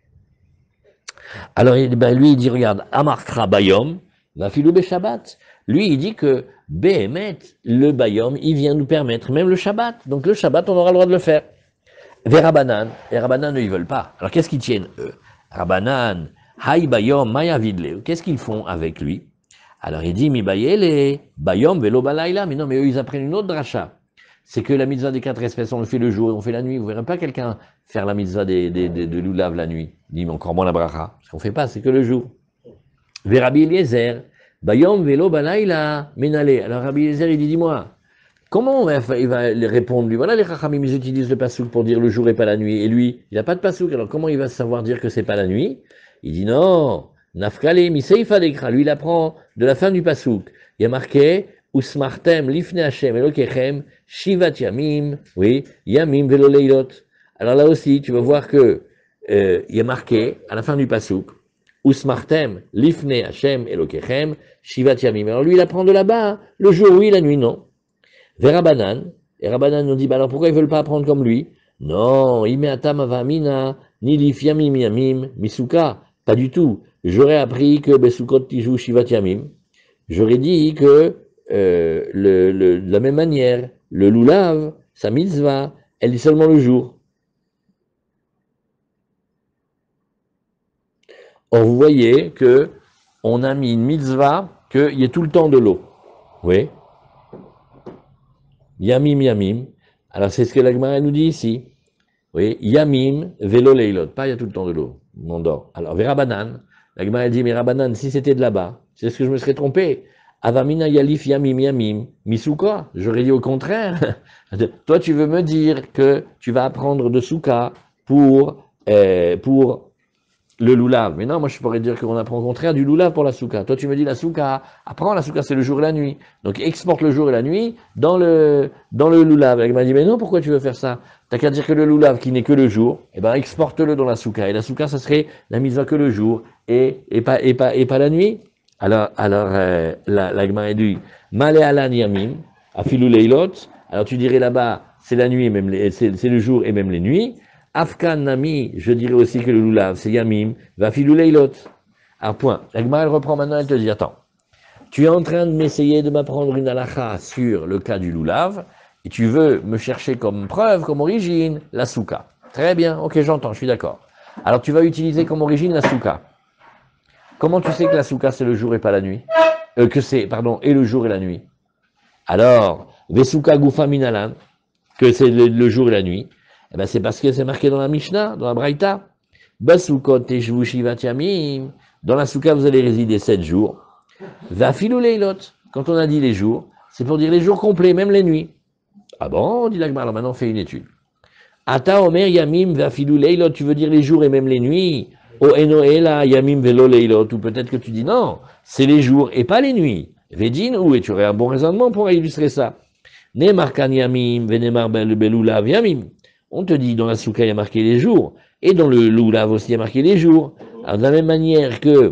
Alors, ben, lui, il dit, regarde, Amarkra Bayom, va filou be Shabbat. Lui, il dit que, Behemet, le Bayom, il vient nous permettre, même le Shabbat. Donc, le Shabbat, on aura le droit de le faire. Vers Rabanan, et Rabanan, eux, ils veulent pas. Alors, qu'est-ce qu'ils tiennent, eux? Rabanan, Hay Bayom, Maya Vidle. Qu'est-ce qu'ils font avec lui? Alors, il dit, Mi Bayele, Bayom, Velo Balayla. Mais non, mais eux, ils apprennent une autre dracha. C'est que la mitzvah des quatre espèces, on le fait le jour, on fait la nuit. Vous ne verrez pas quelqu'un faire la mitzvah des, des, des, de l'oulav la nuit. Il dit, mais encore moins la bracha. Parce qu'on ne fait pas, c'est que le jour. Ve Rabbi Eliezer, Bayom velo balayla, menale. Alors Rabbi Eliezer, il dit, dis-moi, comment on va, il va répondre lui? Voilà, les chachamim, ils utilisent le pasouk pour dire le jour et pas la nuit. Et lui, il n'a pas de pasouk. Alors comment il va savoir dire que c'est pas la nuit? Il dit, non, nafkale, miseifa dekra. Lui, il apprend de la fin du pasouk. Il y a marqué, Usmartem lifne Hashem elokechem shivat yamim, oui, yamim velo leilot. Alors là aussi, tu vas voir que euh, il y a marqué à la fin du pasouk, Usmartem lifne Hashem elokechem shivat yamim. Alors lui, il apprend de là-bas, le jour oui, la nuit non. Vers Rabanan, et Rabanan nous dit, bah alors pourquoi ils veulent pas apprendre comme lui? Non, imeatam avamina ni lif yamim yamim misuka, pas du tout. J'aurais appris que besukot tijou shivat yamim. J'aurais dit que Euh, le, le, de la même manière, le lulav, sa mitzvah, elle dit seulement le jour. Or, vous voyez que on a mis une mitzvah qu'il y ait tout le temps de l'eau. Oui. Yamim, yamim. Alors, c'est ce que la Gemara nous dit ici. Oui, yamim, velo leilot. Pas il y a tout le temps de l'eau. On dort. Alors, verabanan. La Gemara dit, mais rabanan, si c'était de là-bas, c'est ce que je me serais trompé. Avamina yalif yamim, yamim. Misuka. J'aurais dit au contraire. Toi, tu veux me dire que tu vas apprendre de souka pour, euh, pour le loulav. Mais non, moi je pourrais dire qu'on apprend au contraire du loulav pour la souka. Toi tu me dis la souka, apprends la souka, c'est le jour et la nuit. Donc exporte le jour et la nuit dans le, dans le loulav. Elle m'a dit, mais non, pourquoi tu veux faire ça? T'as qu'à dire que le loulav qui n'est que le jour, eh ben exporte-le dans la souka. Et la souka, ça serait la mise que le jour et, et, pas, et, pas, et pas la nuit. Alors, alors euh, la, la Gemara dit, Male alan yamim, afilu leilot. Alors tu dirais là-bas, c'est la nuit, et même les, c'est, c'est le jour et même les nuits. Afkan Nami, je dirais aussi que le loulav, c'est Yamim, va filou leilot. Alors, point. La Gemara, elle reprend maintenant, elle te dit, attends, tu es en train de m'essayer de m'apprendre une halakha sur le cas du loulav, et tu veux me chercher comme preuve, comme origine, la souka. Très bien, ok, j'entends, je suis d'accord. Alors, tu vas utiliser comme origine la souka. Comment tu sais que la souka, c'est le jour et pas la nuit? euh, Que c'est, pardon, et le jour et la nuit. Alors, Vesuka Gufa Minalan, que c'est le, le jour et la nuit. Eh ben c'est parce que c'est marqué dans la Mishnah, dans la Braïta. Basukot teshvu shivat yamim. Dans la souka, vous allez résider sept jours. Vafilu leilot. Quand on a dit les jours, c'est pour dire les jours complets, même les nuits. Ah bon, dit l'Agmar, alors maintenant on fait une étude. Ata omer yamim vafilu leilot, tu veux dire les jours et même les nuits. O enoela yamim velo leilot. Ou peut-être que tu dis non, c'est les jours et pas les nuits. Vedin, ou et tu aurais un bon raisonnement pour illustrer ça. Nemar kan yamim, venemar belulav yamim. On te dit, dans la souka, il y a marqué les jours, et dans le loulav aussi, il y a marqué les jours. Alors, de la même manière que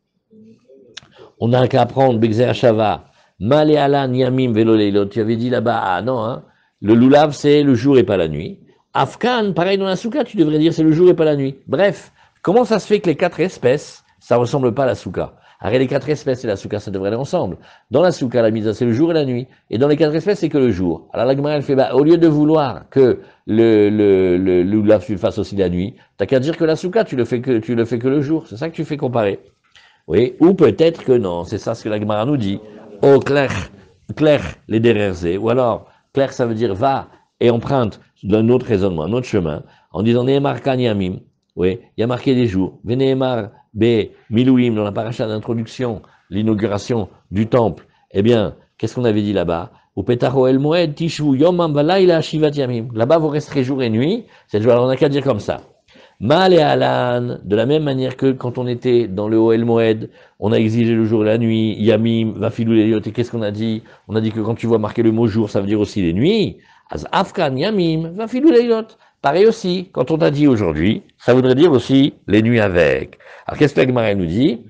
on n'a qu'à apprendre Bexer Shava, Male Alan Yamim Velo Leilot, tu avais dit là-bas, ah non, hein, le loulav, c'est le jour et pas la nuit. Afkan, pareil dans la souka, tu devrais dire c'est le jour et pas la nuit. Bref, comment ça se fait que les quatre espèces, ça ressemble pas à la souka? Arrête, les quatre espèces et la souka, ça devrait aller ensemble. Dans la souka, la mise, c'est le jour et la nuit. Et dans les quatre espèces, c'est que le jour. Alors la Gemara, elle fait, bah, au lieu de vouloir que le, le, le, le loulav, tu le fasses aussi la nuit, t'as qu'à dire que la souka, tu le fais que, tu le fais que le jour. C'est ça que tu fais comparer. Oui. Ou peut-être que non. C'est ça ce que la Gemara nous dit. Oh, clair, clair, les derrière. Ou alors, clair, ça veut dire va et emprunte d'un autre raisonnement, un autre chemin, en disant Nehemar kan yamim. Oui. Il y a marqué les jours. Venehemar B, Milouim, dans la paracha d'introduction, l'inauguration du temple, eh bien, qu'est-ce qu'on avait dit là-bas? Au Petaro El Moed, Tishu, Yomam, Valaila, Shivat Yamim. Là-bas, vous resterez jour et nuit. Alors, on n'a qu'à dire comme ça. Mal et Alan, de la même manière que quand on était dans le Oel Moed, on a exigé le jour et la nuit, Yamim, Vafilou Leliot, et qu'est-ce qu'on a dit? On a dit que quand tu vois marquer le mot jour, ça veut dire aussi les nuits. Az Afkan, Yamim, Vafilou Leliot. Pareil aussi, quand on a dit aujourd'hui, ça voudrait dire aussi les nuits avec. Alors qu'est-ce que la Gemara nous dit?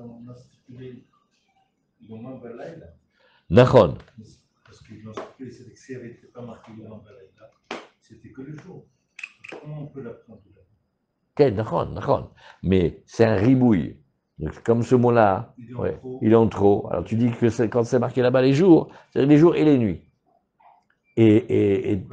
Nachon. Parce que dans ce cas, c'est que n'était pas marqué Yom Balaïla, c'était que le jour. Comment on peut l'apprendre? Ok, Nachon, Nachon. Mais c'est un ribouille. Donc, comme ce mot-là, il est, ouais, il est en trop. Alors tu dis que c'est, quand c'est marqué là-bas les jours, c'est les jours et les nuits. Et, et, et...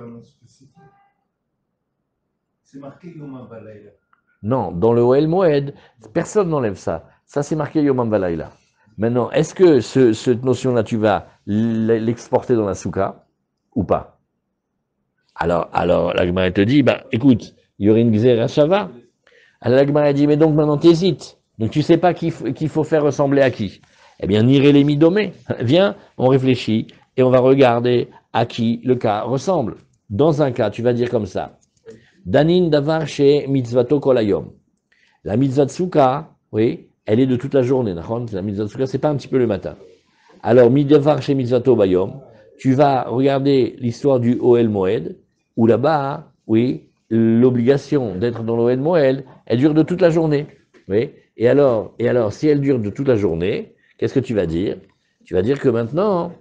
C'est marqué Yom Balaïla. Non, dans le Oel Moed, personne n'enlève ça. Ça, c'est marqué Yom Balaïla. Maintenant, est-ce que ce, cette notion-là, tu vas l'exporter dans la souka ou pas? Alors, alors la Gemara te dit, bah, écoute, il y aurait une Gzera Shava. Alors la Gemara dit, mais donc maintenant t'hésites. Donc tu sais pas qu'il qu'il faut faire ressembler à qui? Eh bien, niré les midomé. Viens, on réfléchit et on va regarder à qui le cas ressemble. Dans un cas, tu vas dire comme ça. Danin davar chez mitzvato kolayom. La mitzvah souka, oui, elle est de toute la journée. La mitzvah souka, c'est pas un petit peu le matin. Alors, midavar chez mitzvato bayom, tu vas regarder l'histoire du Oel Moed, où là-bas, oui, l'obligation d'être dans l'Oel Moed, elle dure de toute la journée. Oui. Et alors, et alors, si elle dure de toute la journée, qu'est-ce que tu vas dire? Tu vas dire que maintenant,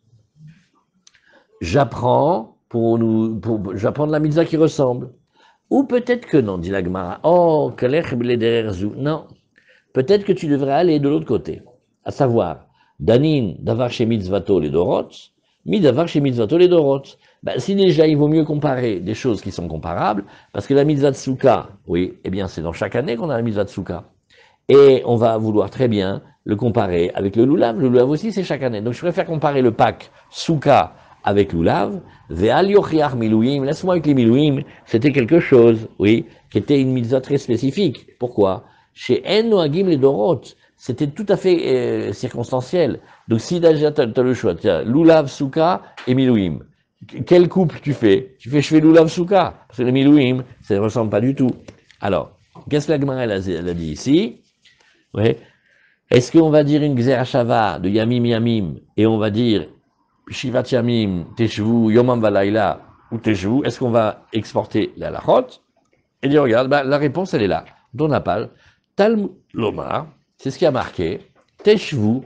j'apprends pour nous, pour, j'apprends de la mitzvah qui ressemble. Ou peut-être que non, dit la Gemara. Oh, non. Peut-être que tu devrais aller de l'autre côté. À savoir, Danin, Davar chez Mitzvato, les Dorot, Midavar chez mitzvot les dorot. Ben, si déjà il vaut mieux comparer des choses qui sont comparables, parce que la mitzvah de Souka, oui, eh bien c'est dans chaque année qu'on a la mitzvah de Souka. Et on va vouloir très bien le comparer avec le loulav. Le loulav aussi c'est chaque année. Donc je préfère comparer le Pâques Souka avec loulav. Ve'al yochiach milouim, laisse-moi avec les milouim, c'était quelque chose, oui, qui était une mitzvah très spécifique. Pourquoi? Chez En Noagim les Dorot, c'était tout à fait euh, circonstanciel. Donc si déjà tu as le choix, tu as loulav, souka et milouim. Quelle coupe tu fais? Tu fais je fais loulav, souka, parce que les milouim, ça ne ressemble pas du tout. Alors, qu'est-ce que la Gemara elle a, elle a dit ici? Ouais. Est-ce qu'on va dire une Xerashava de Yamim Yamim et on va dire Shivat Yamim, Teshvu, Yomam Valayla ou Teshvu? Est-ce qu'on va exporter la lachot? Et dit regarde, bah, la réponse elle est là. Dans la pale, Talmud Lomar, c'est ce qui a marqué, Teshvu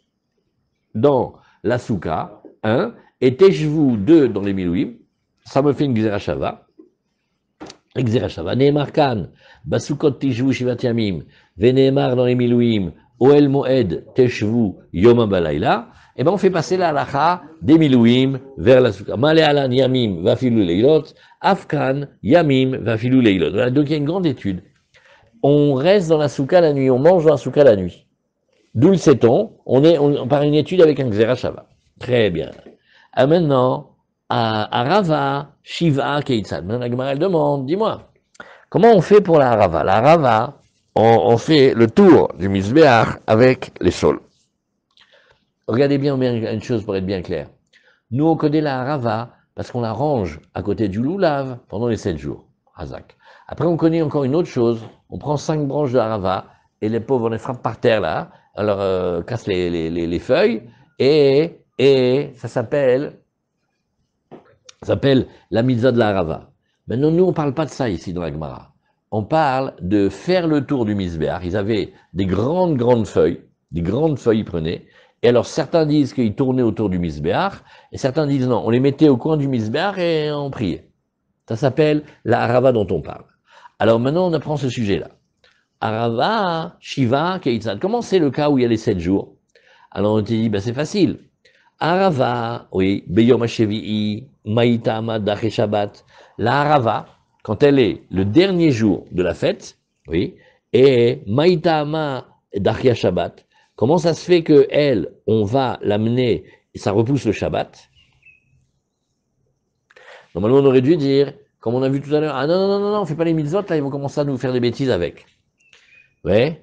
dans la Souka, un, et Teshvu deux dans les Milouim, ça me fait une Xerashava. Xerashava, Nehemar Kan, Basukot Teshvu Shivat Yamim, Venehemar dans les Milouim, Oel Moed Teshvu Yomam Balayla, et ben on fait passer la halacha des Milouim vers la Souka. Male Alan Yamim Vafilu Leilot, Afkan Yamim Vafilu Leilot. Voilà, donc il y a une grande étude. On reste dans la Souka la nuit, on mange dans la Souka la nuit. D'où le sait-on, on est on, par une étude avec un Xerashava. Très bien. Ah, maintenant, à, à Rava, Shiva, Keitzad. Maintenant, la Gemara, elle demande, dis-moi, comment on fait pour la Rava? La Rava, on, on fait le tour du Mizbeach avec les sols. Regardez bien une chose pour être bien clair. Nous, on connaît la Rava parce qu'on la range à côté du Loulav pendant les sept jours. Hazak. Après, on connaît encore une autre chose. On prend cinq branches de Rava et les pauvres, on les frappe par terre là. On leur euh, casse les, les, les, les feuilles et, et ça s'appelle ça s'appelle la mitzvah de la Rava. Maintenant, nous, on ne parle pas de ça ici dans la Gemara. On parle de faire le tour du Mizbeach. Ils avaient des grandes, grandes feuilles, des grandes feuilles, ils prenaient. Et alors, certains disent qu'ils tournaient autour du Mizbeach, et certains disent non, on les mettait au coin du Mizbeach et on priait. Ça s'appelle la Arava dont on parle. Alors maintenant, on apprend ce sujet-là. Arava, Shiva, Keitzad. Comment c'est le cas où il y a les sept jours? Alors on te dit, ben c'est facile. Arava, oui, Beyom HaShevi'i, Maïtama Daché Shabbat. La Arava, quand elle est le dernier jour de la fête, oui, et Maïtama Daché Shabbat, comment ça se fait que elle, on va l'amener et ça repousse le Shabbat? Normalement, on aurait dû dire, comme on a vu tout à l'heure, ah non, non, non, non, non, on fait pas les mitzvot, là, ils vont commencer à nous faire des bêtises avec. Ouais.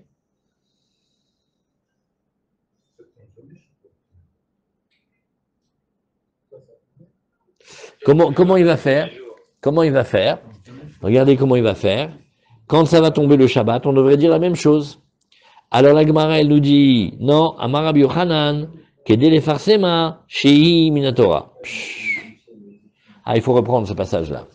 Comment, comment il va faire? Comment il va faire? Regardez comment il va faire. Quand ça va tomber le Shabbat, on devrait dire la même chose. Alors la Gemara, elle nous dit, non, Amar Rabbi Yochanan, Kedele Farsema, Shei Minatora. Ah, il faut reprendre ce passage-là.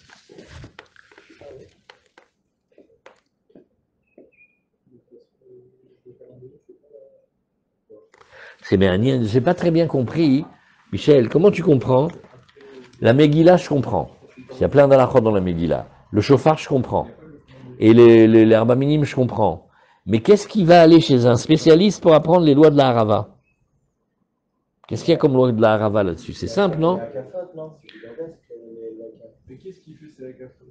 C'est bien, j'ai pas très bien compris. Michel, comment tu comprends? La Megillah, je comprends. Il y a plein d'halachot dans la Megillah. Le chauffard, je comprends. Et les, les, les Arba Minim, je comprends. Mais qu'est-ce qui va aller chez un spécialiste pour apprendre les lois de la Harava? Qu'est-ce qu'il y a comme loi de la Harava là-dessus? C'est simple, non? Mais qu'est-ce qu'il fait, c'est la gaffe?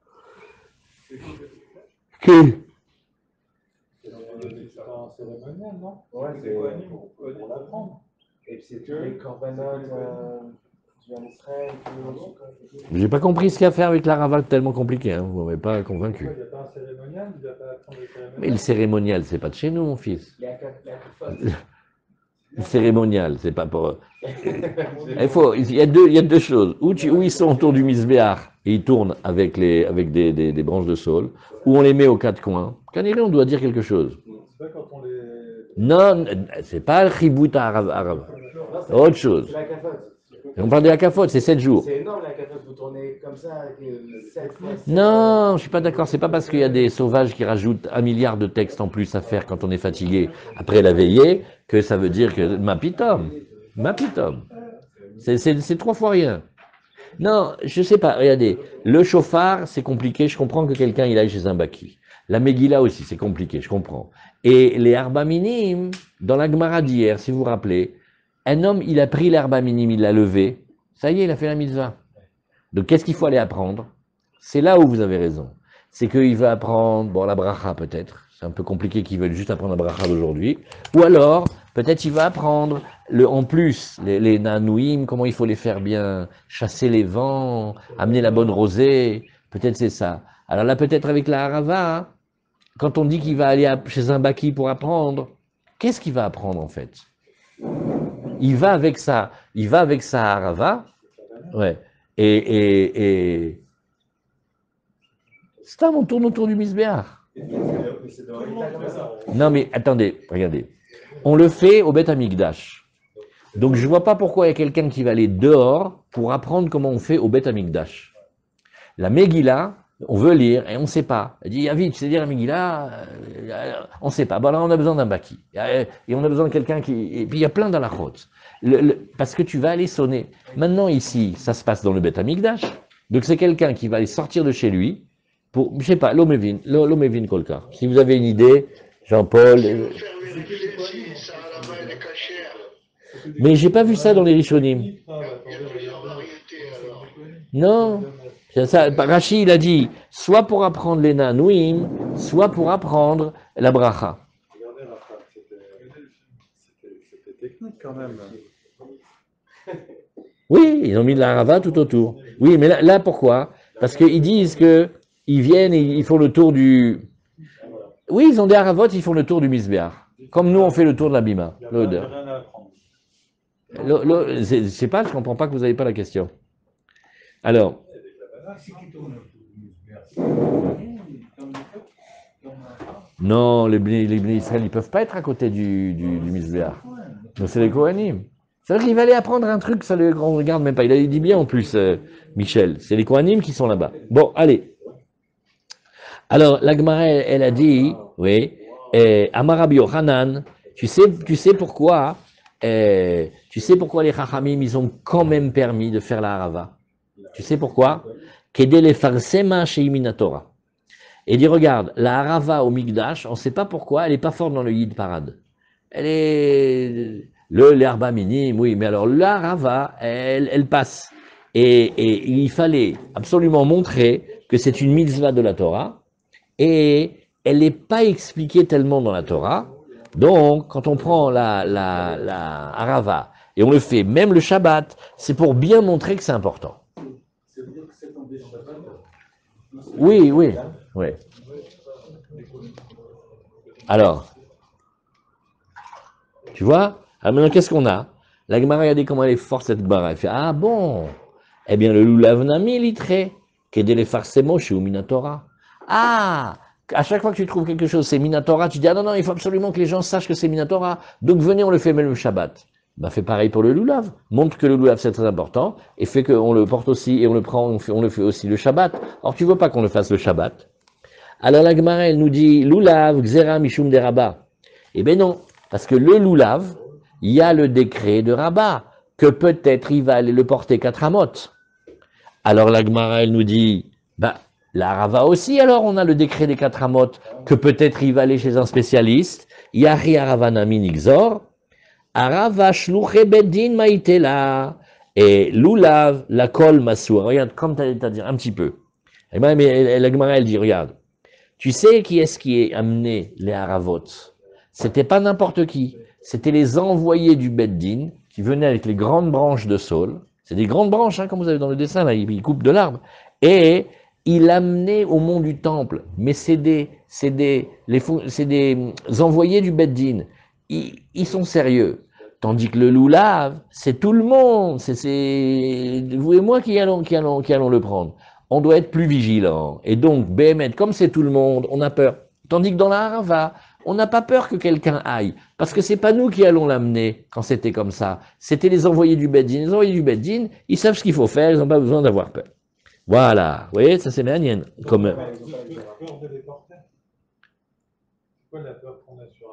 Que C'est un cérémonial, non? Ouais, c'est pour l'apprendre. Et puis c'est que les corbanotes du Israël. J'ai pas compris ce qu'il y a à faire avec la Harava tellement compliqué, hein. Vous m'avez pas convaincu. Il n'y a pas un cérémonial, il n'y a pas apprendre le cérémonial. Mais le cérémonial, c'est pas de chez nous, mon fils. Il y a quatre Le cérémonial, c'est pas pour. Il faut, il y a deux, il y a deux choses. Où, tu, où ils sont autour du Mizbeach et ils tournent avec les, avec des, des, des branches de saule, ou on les met aux quatre coins. Caniré, on doit dire quelque chose. C'est pas quand on les. Non, c'est pas le chibout arabe, arabe. C'est autre chose. C'est la cafote. On parle de la cafote, c'est sept jours. C'est énorme la cafote, vous tournez comme ça, sept fois. Non, je suis pas d'accord. C'est pas parce qu'il y a des sauvages qui rajoutent un milliard de textes en plus à faire quand on est fatigué après la veillée que ça veut dire que ma pitom, ma pitom. C'est, c'est, c'est trois fois rien. Non, je sais pas. Regardez, le chauffard, c'est compliqué. Je comprends que quelqu'un il aille chez un baki. La Megillah aussi, c'est compliqué. Je comprends. Et les Arba Minim, dans la Gemara d'hier, si vous vous rappelez, Un homme, il a pris l'herbe minime, il l'a levé. Ça y est, il a fait la mitzvah. Donc, qu'est-ce qu'il faut aller apprendre? C'est là où vous avez raison. C'est qu'il veut apprendre, bon, la bracha peut-être. C'est un peu compliqué qu'ils veulent juste apprendre la bracha d'aujourd'hui. Ou alors, peut-être il va apprendre, le, en plus, les, les nanouim, comment il faut les faire bien, chasser les vents, amener la bonne rosée. Peut-être c'est ça. Alors là, peut-être avec la harava, hein, quand on dit qu'il va aller à- chez un baki pour apprendre, qu'est-ce qu'il va apprendre en fait? Il va avec ça, il va avec sa harava, ouais, et, et, et... Stam, on tourne autour du misbéach. Mais c'est dans l'état comme ça. Non mais attendez, regardez. On le fait au Beth Amikdash. Donc je vois pas pourquoi il y a quelqu'un qui va aller dehors pour apprendre comment on fait au Beth Amikdash. La Megillah, on veut lire et on ne sait pas. Elle dit, ah vite, c'est dire la Megillah, euh, on ne sait pas. Bon là on a besoin d'un baki. Et on a besoin de quelqu'un qui... Et puis il y a plein dans la route. Le, le, parce que tu vas aller sonner. Maintenant ici, ça se passe dans le Beth Amikdash. Donc c'est quelqu'un qui va aller sortir de chez lui pour, je sais pas, l'Omevin, l'Omevin Kolka. Si vous avez une idée, Jean-Paul. euh, Mais j'ai pas vu ça dans les Rishonim. Non. C'est ça. Rashi, il a dit, soit pour apprendre les nanouim, soit pour apprendre la bracha. Regardez la femme, c'était c'était technique quand même. Oui, ils ont mis de la rava tout autour. Oui, mais là, là pourquoi? Parce qu'ils disent que ils viennent et ils font le tour du... Oui, ils ont des haravotes, ils font le tour du misbéach. Comme nous, on fait le tour de la bima. Il n'y a pas- rien à apprendre. Le- le- c'est- Je sais pas, je comprends pas que vous n'avez pas la question. Alors, C'est qui tourne autour du misbéach. C'est comme le peuple, comme un- non, les Bnei les Bnei Israël, ils ne peuvent pas être à côté du, du, du misbéach. Donc c'est les Kohanim. C'est vrai qu'il va aller apprendre un truc, ça le on regarde même pas. Il a dit bien en plus, euh, Michel. C'est les Kohanim qui sont là-bas. Bon, allez. Alors, la Gemara, elle, elle a dit, oui, eh, Amar Rabbi Yochanan, tu sais, tu sais pourquoi, eh, tu sais pourquoi les Chachamim, ils ont quand même permis de faire la harava. Tu sais pourquoi? Kede le farsema sheimina Torah. Et dit, regarde, la harava au Mikdash, on ne sait pas pourquoi, elle n'est pas forte dans le Yid Parade. Elle est le l'herba minime, oui, mais alors la harava, elle, elle passe. Et, et il fallait absolument montrer que c'est une mitzvah de la Torah, et elle n'est pas expliquée tellement dans la Torah. Donc, quand on prend la, la, la harava et on le fait, même le Shabbat, c'est pour bien montrer que c'est important. C'est dire que c'est tombé Shabbat. Oui, oui, oui. Alors, tu vois? Alors maintenant, qu'est-ce qu'on a? La Gemara, regardez comment elle est forte, cette Gemara. Elle fait, ah bon? Eh bien, le lulav nami litré, kedele farsemo chez Minatora. Ah! À chaque fois que tu trouves quelque chose, c'est Minatora, tu dis, ah non, non, il faut absolument que les gens sachent que c'est Minatora. Donc venez, on le fait même le Shabbat. Ben, fais pareil pour le lulav. Montre que le lulav, c'est très important, et fait qu'on le porte aussi, et on le prend, on, fait, on le fait aussi le Shabbat. Or, tu veux pas qu'on le fasse le Shabbat. Alors la Gemara, elle nous dit, lulav, xera, mishum de rabat. Eh bien non, parce que le lulav, il y a le décret de rabat, que peut-être il va aller le porter quatre amot. Alors la Gemara, elle nous dit, bah, la rava aussi, alors on a le décret des quatre amot, que peut-être il va aller chez un spécialiste, Yahri aravana minixor, arava shluche bedin maïtela, et lulav, la kol masour. Regarde, comme tu as dit un petit peu. Et ben, mais la Gemara, elle dit, regarde, tu sais qui est-ce qui est amené les haravot? C'était pas n'importe qui, c'était les envoyés du Beddin, qui venaient avec les grandes branches de saule. C'est des grandes branches, hein, comme vous avez dans le dessin, là, ils coupent de l'arbre. Et il amenait au mont du temple. Mais c'est des, c'est des, les, c'est des envoyés du Beddin. Ils, ils sont sérieux. Tandis que le loulav, c'est tout le monde. C'est, c'est vous et moi qui allons, qui allons, qui allons le prendre. On doit être plus vigilant. Et donc, Béhémet, comme c'est tout le monde, on a peur. Tandis que dans la harava, on n'a pas peur que quelqu'un aille, parce que c'est pas nous qui allons l'amener quand c'était comme ça. C'était les envoyés du Beddin. Les envoyés du Beddin, ils savent ce qu'il faut faire, ils n'ont pas besoin d'avoir peur. Voilà, vous voyez, ça c'est manienne. Comme... Peur de les porter. C'est quoi la peur qu'on a sur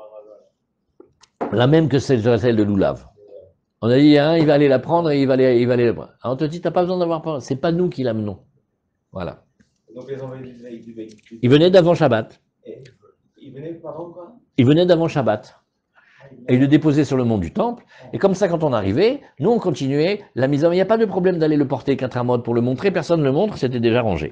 un raval? La même que celle, celle de l'oulav. On a dit, hein, il va aller la prendre et il va aller, il va aller la prendre. Alors on te dit, t'as pas besoin d'avoir peur, c'est pas nous qui l'amenons. Voilà. Donc les envoyés du Beddin. Il venait d'avant Shabbat. Il venait par an, quoi? Il venait d'avant Shabbat. et il le déposait sur le mont du temple. Et comme ça, quand on arrivait, nous on continuait la mise en... Il n'y a pas de problème d'aller le porter quatre à mode pour le montrer, personne ne le montre, c'était déjà rangé.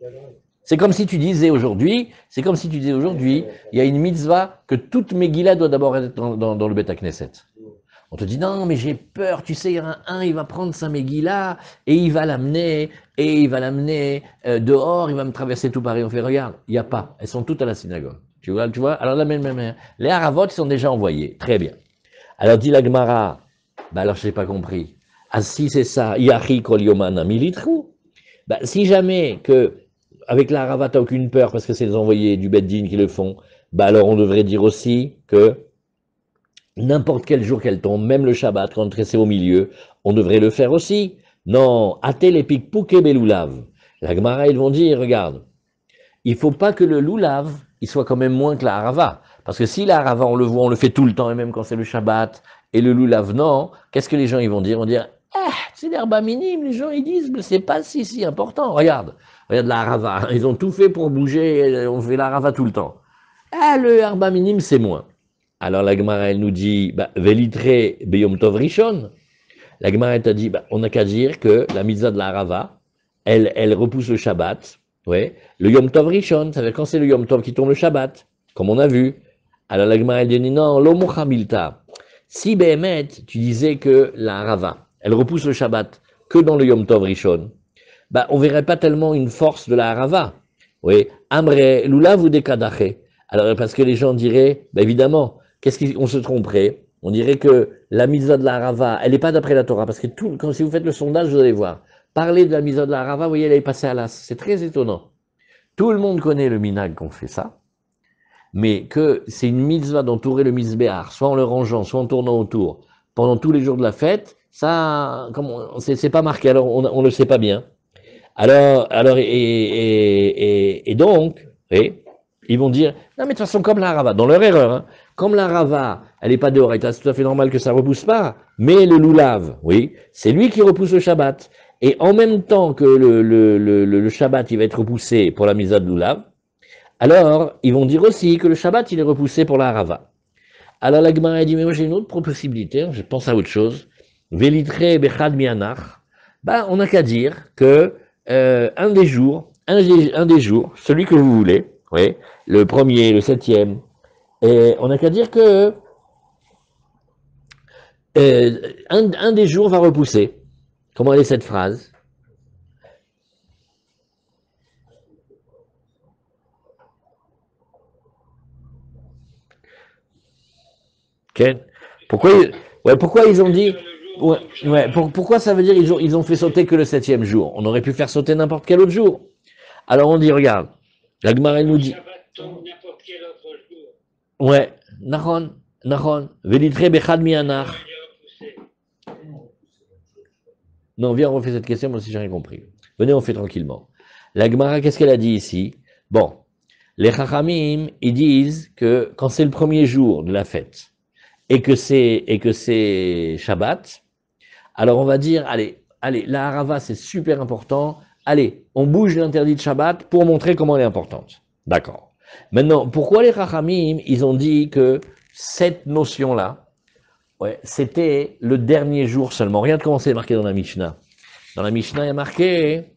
C'est comme si tu disais aujourd'hui, c'est comme si tu disais aujourd'hui, il y a une mitzvah que toute Megillah doit d'abord être dans, dans, dans le Beth Knesset. On te dit non, mais j'ai peur, tu sais, il y en a un, il va prendre sa Megillah et il va l'amener, et il va l'amener euh, dehors, il va me traverser tout Paris. On fait, regarde, il n'y a pas, elles sont toutes à la synagogue. Tu vois, tu vois, alors la même manière, les haravot sont déjà envoyés, très bien. Alors dit la Gemara, bah alors je n'ai pas compris. Ah si c'est ça, Yahi kol yomana militrou. Bah si jamais que avec la harava t'as aucune peur parce que c'est les envoyés du Beddin qui le font, bah alors on devrait dire aussi que n'importe quel jour qu'elle tombe, même le Shabbat, quand c'est au milieu, on devrait le faire aussi. Non, atel epik pouke beloulav. La Gemara, ils vont dire, regarde, il faut pas que le loulav, il soit quand même moins que la harava. Parce que si la harava, on le voit, on le fait tout le temps, et même quand c'est le Shabbat, et le loulav, non, qu'est-ce que les gens ils vont dire? Ils vont dire, ah, c'est l'herba minime, les gens ils disent, mais c'est pas si, si important. Regarde, regarde la harava, ils ont tout fait pour bouger, on fait la harava tout le temps. Ah, le herba minime, c'est moins. Alors la Gemara, elle nous dit, bah, Velitre beyom tov rishon. La Gemara, elle t'a dit, bah, on n'a qu'à dire que la mitzvah de la harava, elle, elle repousse le Shabbat. Ouais. Le Yom Tov Rishon, ça veut dire quand c'est le Yom Tov qui tombe le Shabbat, comme on a vu. Alors la Gemara, elle dit, non, l'homo chamilta. Si Behemet, tu disais que la harava, elle repousse le Shabbat que dans le Yom Tov Rishon, bah, on verrait pas tellement une force de la harava. Oui. Amre, lulav ou dekadache. Alors, parce que les gens diraient, bah, évidemment, qu'est-ce qu'on se tromperait? On dirait que la mitzvah de la harava, elle n'est pas d'après la Torah, parce que tout, quand, si vous faites le sondage, vous allez voir. Parler de la mitzvah de la harava, vous voyez, elle est passée à l'as. C'est très étonnant. Tout le monde connaît le minag qu'on fait ça, mais que c'est une mitzvah d'entourer le misbéar, soit en le rangeant, soit en tournant autour, pendant tous les jours de la fête, ça, c'est pas marqué, alors on ne le sait pas bien. Alors, alors et, et, et, et donc, et, ils vont dire, non mais de toute façon, comme la harava, dans leur erreur, hein, comme la harava, elle n'est pas dehors, c'est tout à fait normal que ça ne repousse pas, mais le loulav, oui, c'est lui qui repousse le Shabbat. Et en même temps que le, le, le, le Shabbat, il va être repoussé pour la mitzvah de loulav, alors ils vont dire aussi que le Shabbat, il est repoussé pour la harava. Alors la Gemara a dit, mais moi j'ai une autre possibilité, je pense à autre chose. Velitre bechad mianach, ben, on n'a qu'à dire que euh, un des jours, un des, un des jours, celui que vous voulez, oui, le premier, le septième, et on n'a qu'à dire que euh, un, un des jours va repousser. Comment elle est cette phrase? Okay. Pourquoi, ouais, pourquoi ils ont dit... Ouais, ouais, pour, pourquoi ça veut dire ils ont, ils ont fait sauter que le septième jour? On aurait pu faire sauter n'importe quel autre jour. Alors on dit, regarde, la Gemara elle nous dit... Ouais, Nahon, Nahon, Velitre bechad mianach. Non, viens, on refait cette question, moi aussi j'ai rien compris. Venez, on fait tranquillement. La Gemara, qu'est-ce qu'elle a dit ici? Bon, les Chachamim, ils disent que quand c'est le premier jour de la fête, et que c'est, et que c'est Shabbat, alors on va dire, allez, allez, la harava c'est super important, allez, on bouge l'interdit de Shabbat pour montrer comment elle est importante. D'accord. Maintenant, pourquoi les Chachamim, ils ont dit que cette notion-là, ouais, c'était le dernier jour seulement. Regarde comment c'est marqué dans la Mishnah. Dans la Mishnah, il y a marqué...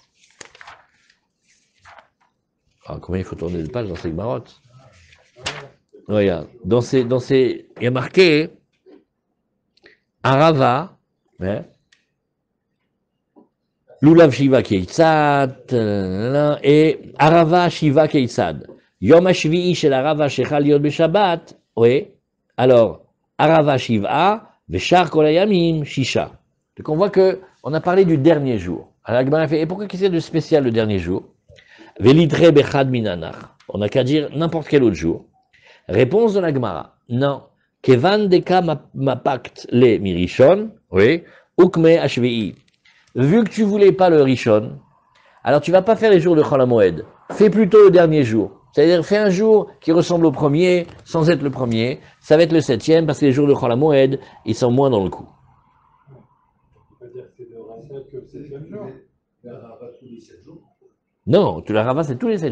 Ah, combien il faut tourner de pages dans ces marottes? Regarde, dans ces, dans ces... Il y a marqué... Arava, hein, Lulav Shiva Keitzad, et Arava Shiva Keitzad. Yom HaShvi'i shel Arava shechal yod b'Shabbat, oui, alors... Arava Shiva, Veshar Kolayamim, Shisha. Donc on voit que on a parlé du dernier jour. Alors la fait, et pourquoi qu'est-ce qu'il y a de spécial le dernier jour? Velitre bechad minanach. On n'a qu'à dire n'importe quel autre jour. Réponse de la Gemara. Non. Kevan deka mapakt le mirishon, oui, ukme ashvei. Vu que tu voulais pas le rishon, alors tu vas pas faire les jours de Chol HaMoed. Fais plutôt le dernier jour. C'est-à-dire, fais un jour qui ressemble au premier, sans être le premier. Ça va être le septième, parce que les jours de Chol HaMoed, ils sont moins dans le coup. On peut dire que c'est de Rachel que le septième jour. La harava tous les sept jours. Non, tu la ravas, c'est tous les sept jours.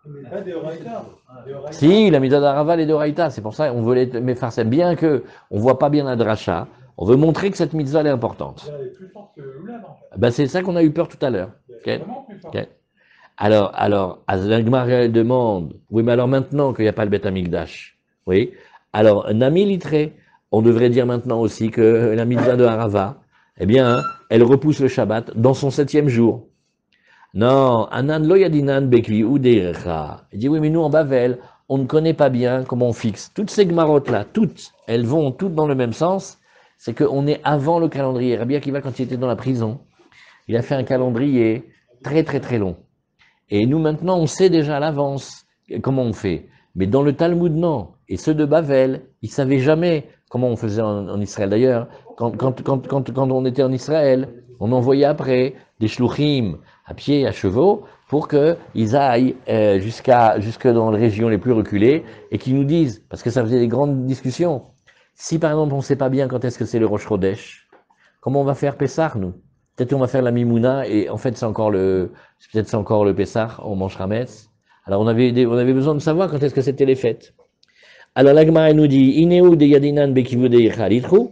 Mais pas des Oraïta. Des Oraïta. Si, la mitzvah d'Arava et d'Oraïta, c'est pour ça qu'on veut les mais faire ça. Bien que on voit pas bien la dracha, on veut montrer que cette mitzvah elle est importante. Elle est plus forte que Oulad, en fait. Ben, c'est ça qu'on a eu peur tout à l'heure. Elle est Ok. vraiment plus forte. Ok. Alors, alors, Azlagmar elle demande, oui, mais alors maintenant qu'il n'y a pas le Beth Amikdash, oui, alors, Nami Litré, on devrait dire maintenant aussi que la mitzvah de Arava, eh bien, elle repousse le Shabbat dans son septième jour. Non, Anan lo yadinan bekvi ou derecha. Il dit, oui, mais nous, en Bavel, on ne connaît pas bien comment on fixe. Toutes ces gmarottes-là, toutes, elles vont toutes dans le même sens. C'est qu'on est avant le calendrier. Rabbi Akiva, quand il était dans la prison, il a fait un calendrier très, très, très long. Et nous, maintenant, on sait déjà à l'avance comment on fait. Mais dans le Talmud, non. Et ceux de Bavel, ils ne savaient jamais comment on faisait en, en Israël. D'ailleurs, quand, quand, quand, quand, quand on était en Israël, on envoyait après des shluchim à pied, à chevaux, pour qu'ils aillent euh, jusqu'à jusque dans les régions les plus reculées et qu'ils nous disent, parce que ça faisait des grandes discussions, si par exemple on ne sait pas bien quand est-ce que c'est le Rosh Chodesh, comment on va faire Pessah, nous? Peut-être qu'on va faire la Mimouna et en fait c'est encore le, peut-être c'est encore le Pessah, on mange Rametz. Alors on avait, des, on avait besoin de savoir quand est-ce que c'était les fêtes. Alors l'Agmara nous dit, Ineu de Yadinan Bekivude Yichalitru.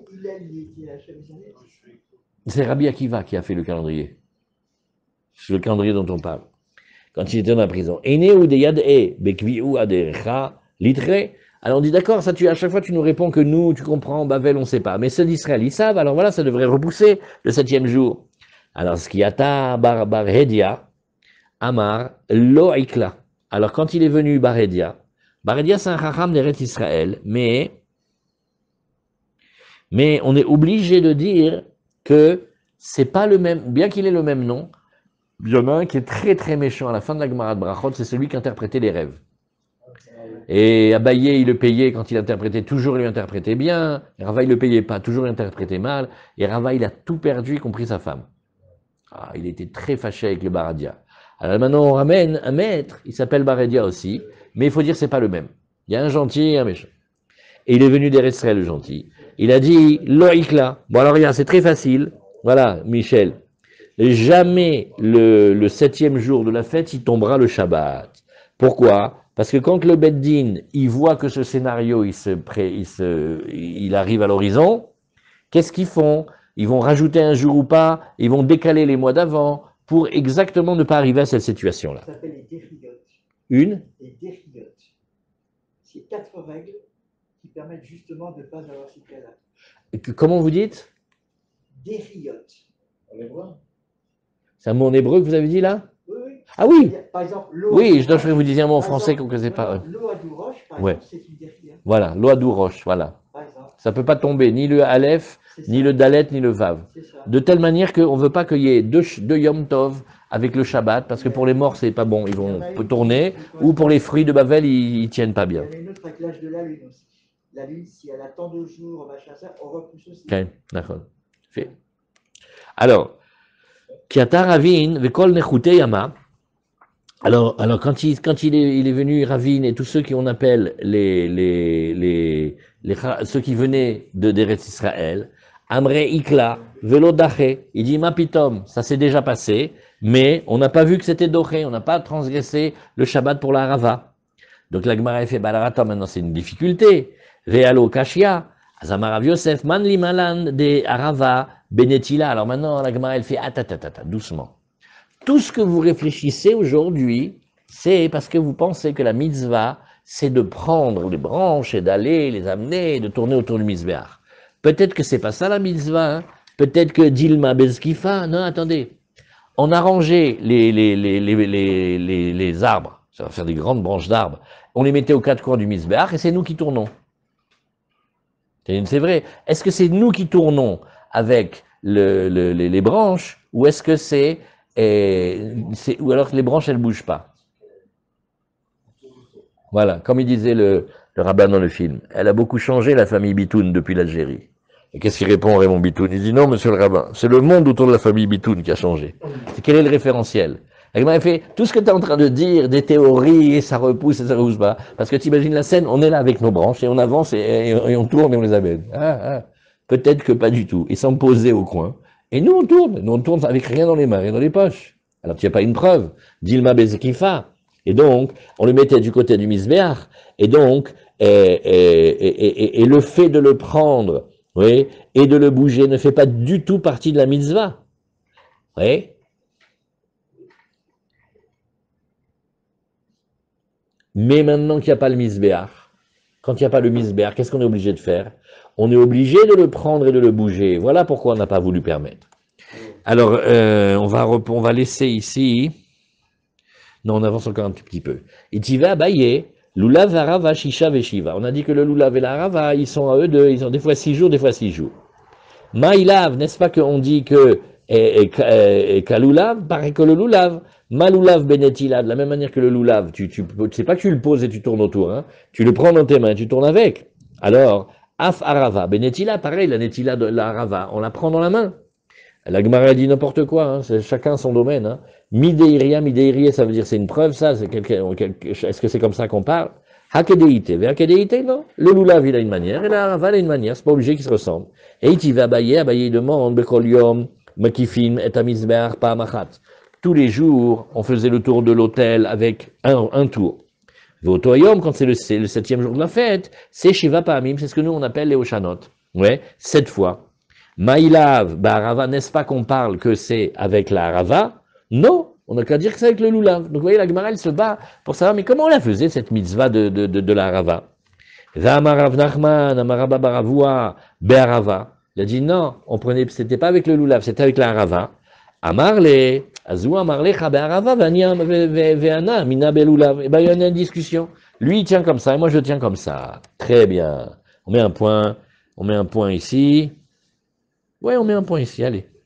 C'est Rabbi Akiva qui a fait le calendrier. C'est le calendrier dont on parle. Quand il était dans la prison. Ineu de Yad'e Bekviu Aderecha Litre. Alors on dit d'accord, ça tu à chaque fois tu nous réponds que nous, tu comprends, Bavel on sait pas. Mais ceux d'Israël ils savent. Alors voilà, ça devrait repousser le septième jour. Alors ce qui ata bar bar Hedia Amar Lo Ikla. Alors quand il est venu Baredia, Baredia c'est un chacham d'Eretz Israël, mais mais on est obligé de dire que c'est pas le même, bien qu'il ait le même nom, il y en a un qui est très très méchant à la fin de la Gemara de Brachot, c'est celui qui interprétait les rêves. Et Abaye, il le payait quand il interprétait, toujours il interprétait bien, et Rava, il le payait pas, toujours il interprétait mal, et Rava, il a tout perdu, y compris sa femme. Ah, il était très fâché avec le Baradia. Alors maintenant, on ramène un maître, il s'appelle Baredia aussi, mais il faut dire que c'est pas le même. Il y a un gentil et un méchant. Et il est venu d'Eretz Israël, le gentil. Il a dit, Loïkla. Bon alors regarde, c'est très facile. Voilà, Michel. Jamais le, le septième jour de la fête, il tombera le Shabbat. Pourquoi? Parce que quand le Beddin, il voit que ce scénario, il se, pré, il se, il arrive à l'horizon, qu'est-ce qu'ils font? Ils vont rajouter un jour ou pas, ils vont décaler les mois d'avant, pour exactement ne pas arriver à cette situation-là. Ça s'appelle les dériotes. Une? Les dériotes. C'est quatre règles qui permettent justement de ne pas avoir ces cas-là. Comment vous dites? Dériotes. On les voit. C'est un mot en hébreu que vous avez dit là? Oui, oui. Ah oui. Par exemple, Oui, je dois vous dire un mot en français qu'on ne connaissait pas. L'eau à Douroche, par Ouais. exemple, c'est une dériote. Voilà, l'oadou roche, voilà. Par exemple, Ça ne peut pas tomber, ni le Aleph, c'est ça. ni le Dalet, ni le Vav. C'est ça. De telle manière qu'on ne veut pas qu'il y ait deux, deux Yom Tov avec le Shabbat, parce que pour les morts, c'est pas bon, ils vont tourner, ou pour les fruits de Bavel, ils, ils tiennent pas Il y bien. en a une autre avec l'âge de la Lune aussi. La Lune, si elle a tant de jours, machin, ça, on repousse aussi. Ok, d'accord. Fait. Alors, Kiata Ravin, Vekol Nechute Yama. Alors, alors quand, il, quand il, est, il est venu, Ravin et tous ceux qu'on appelle les, les, les, les, ceux qui venaient de d'Eretz Israël, Amre Ikla, Velo Dache, il dit Mapitom, ça s'est déjà passé, mais on n'a pas vu que c'était Doché, on n'a pas transgressé le Shabbat pour la Rava. Donc la Gemara fait Balarata, maintenant c'est une difficulté. Vealo Kashia, Azamarav Yosef, Manli Malan de Arava, Benetila. Alors maintenant la Gemara elle fait atatatata, doucement. Tout ce que vous réfléchissez aujourd'hui, c'est parce que vous pensez que la mitzvah, c'est de prendre les branches et d'aller les amener, et de tourner autour du mizbeach. Peut-être que c'est pas ça la mitzvah, hein. Peut-être que Dilma Bezkifa, non, attendez. On a rangé les, les, les, les, les, les, les arbres, ça va faire des grandes branches d'arbres, on les mettait aux quatre coins du mizbeach et c'est nous qui tournons. C'est vrai. Est-ce que c'est nous qui tournons avec le, le, les, les branches, ou est-ce que c'est Et ou alors que les branches, elles ne bougent pas. Voilà, comme il disait le, le rabbin dans le film. Elle a beaucoup changé, la famille Bitoun, depuis l'Algérie. Et qu'est-ce qu'il répond Raymond Bitoun? Il dit non, monsieur le rabbin, c'est le monde autour de la famille Bitoun qui a changé. C'est quel est le référentiel? Il m'a fait tout ce que tu es en train de dire, des théories, et ça repousse et ça repousse pas. Parce que tu imagines la scène, on est là avec nos branches, et on avance, et, et, et on tourne et on les amène. Ah, ah. Peut-être que pas du tout. Ils sont posés au coin. Et nous, on tourne. Nous, on tourne avec rien dans les mains, rien dans les poches. Alors, tu n'as pas une preuve. Dilma Bezekifa. Et donc, on le mettait du côté du Misbéach, et donc, et, et, et, et, et le fait de le prendre, oui, et de le bouger ne fait pas du tout partie de la mitzvah. Oui. Mais maintenant qu'il n'y a pas le Misbéach, quand il n'y a pas le Misbéach, qu'est-ce qu'on est obligé de faire? On est obligé de le prendre et de le bouger. Voilà pourquoi on n'a pas voulu permettre. Alors, euh, on, va on va laisser ici. Non, on avance encore un petit, petit peu. Itiva Baye, Lulav, Arava, Shisha, Veshiva. On a dit que le Lulav et l'Arava, ils sont à eux deux, ils ont des fois six jours, des fois six jours. Maïlav, n'est-ce pas qu'on dit que et, et, et, et Kalulav, pareil que le Lulav. Malulav Benetila, de la même manière que le Lulav, tu, tu, c'est pas que tu le poses et tu tournes autour, hein. Tu le prends dans tes mains, tu tournes avec. Alors, Af Arava, Benetila, pareil, la Netila de l'Arava, on la prend dans la main. La Gemara dit n'importe quoi, hein, c'est chacun son domaine. Hein. Mideiria, mideiria, ça veut dire c'est une preuve, ça, c'est quelqu'un, est-ce que c'est comme ça qu'on parle? Hakedeite, Hakedeite, non. Le Lulav, il a une manière, et l'Arava, il a une manière, c'est pas obligé qu'ils se ressemblent. Et il va abayer, abayer demande, Bekolium, Makifim, et Amizbeach, Pamachat. Tous les jours, on faisait le tour de l'hôtel avec un, un tour. Votoyom, quand c'est le, le septième jour de la fête, c'est Shiva Pamim, c'est ce que nous on appelle les Oshanot. Ouais, sept fois. Maïlav, Barava, n'est-ce pas qu'on parle que c'est avec la Rava? Non, on n'a qu'à dire que c'est avec le Lulav. Donc vous voyez, la Gemara, elle se bat pour savoir, mais comment on la faisait, cette mitzvah de, de, de, de la Rava? Amarav Nachman, Amaraba Baravua, Be'arava. Il a dit non, on prenait, c'était pas avec le Lulav, c'était avec la Rava. Amarle, Azou Amarle, Be'arava, Ve'ana, Mina Be'lulav. Et ben, il y en a une discussion. Lui, il tient comme ça, et moi, je tiens comme ça. Très bien. On met un point, on met un point ici. Ouais, on met un point ici, allez.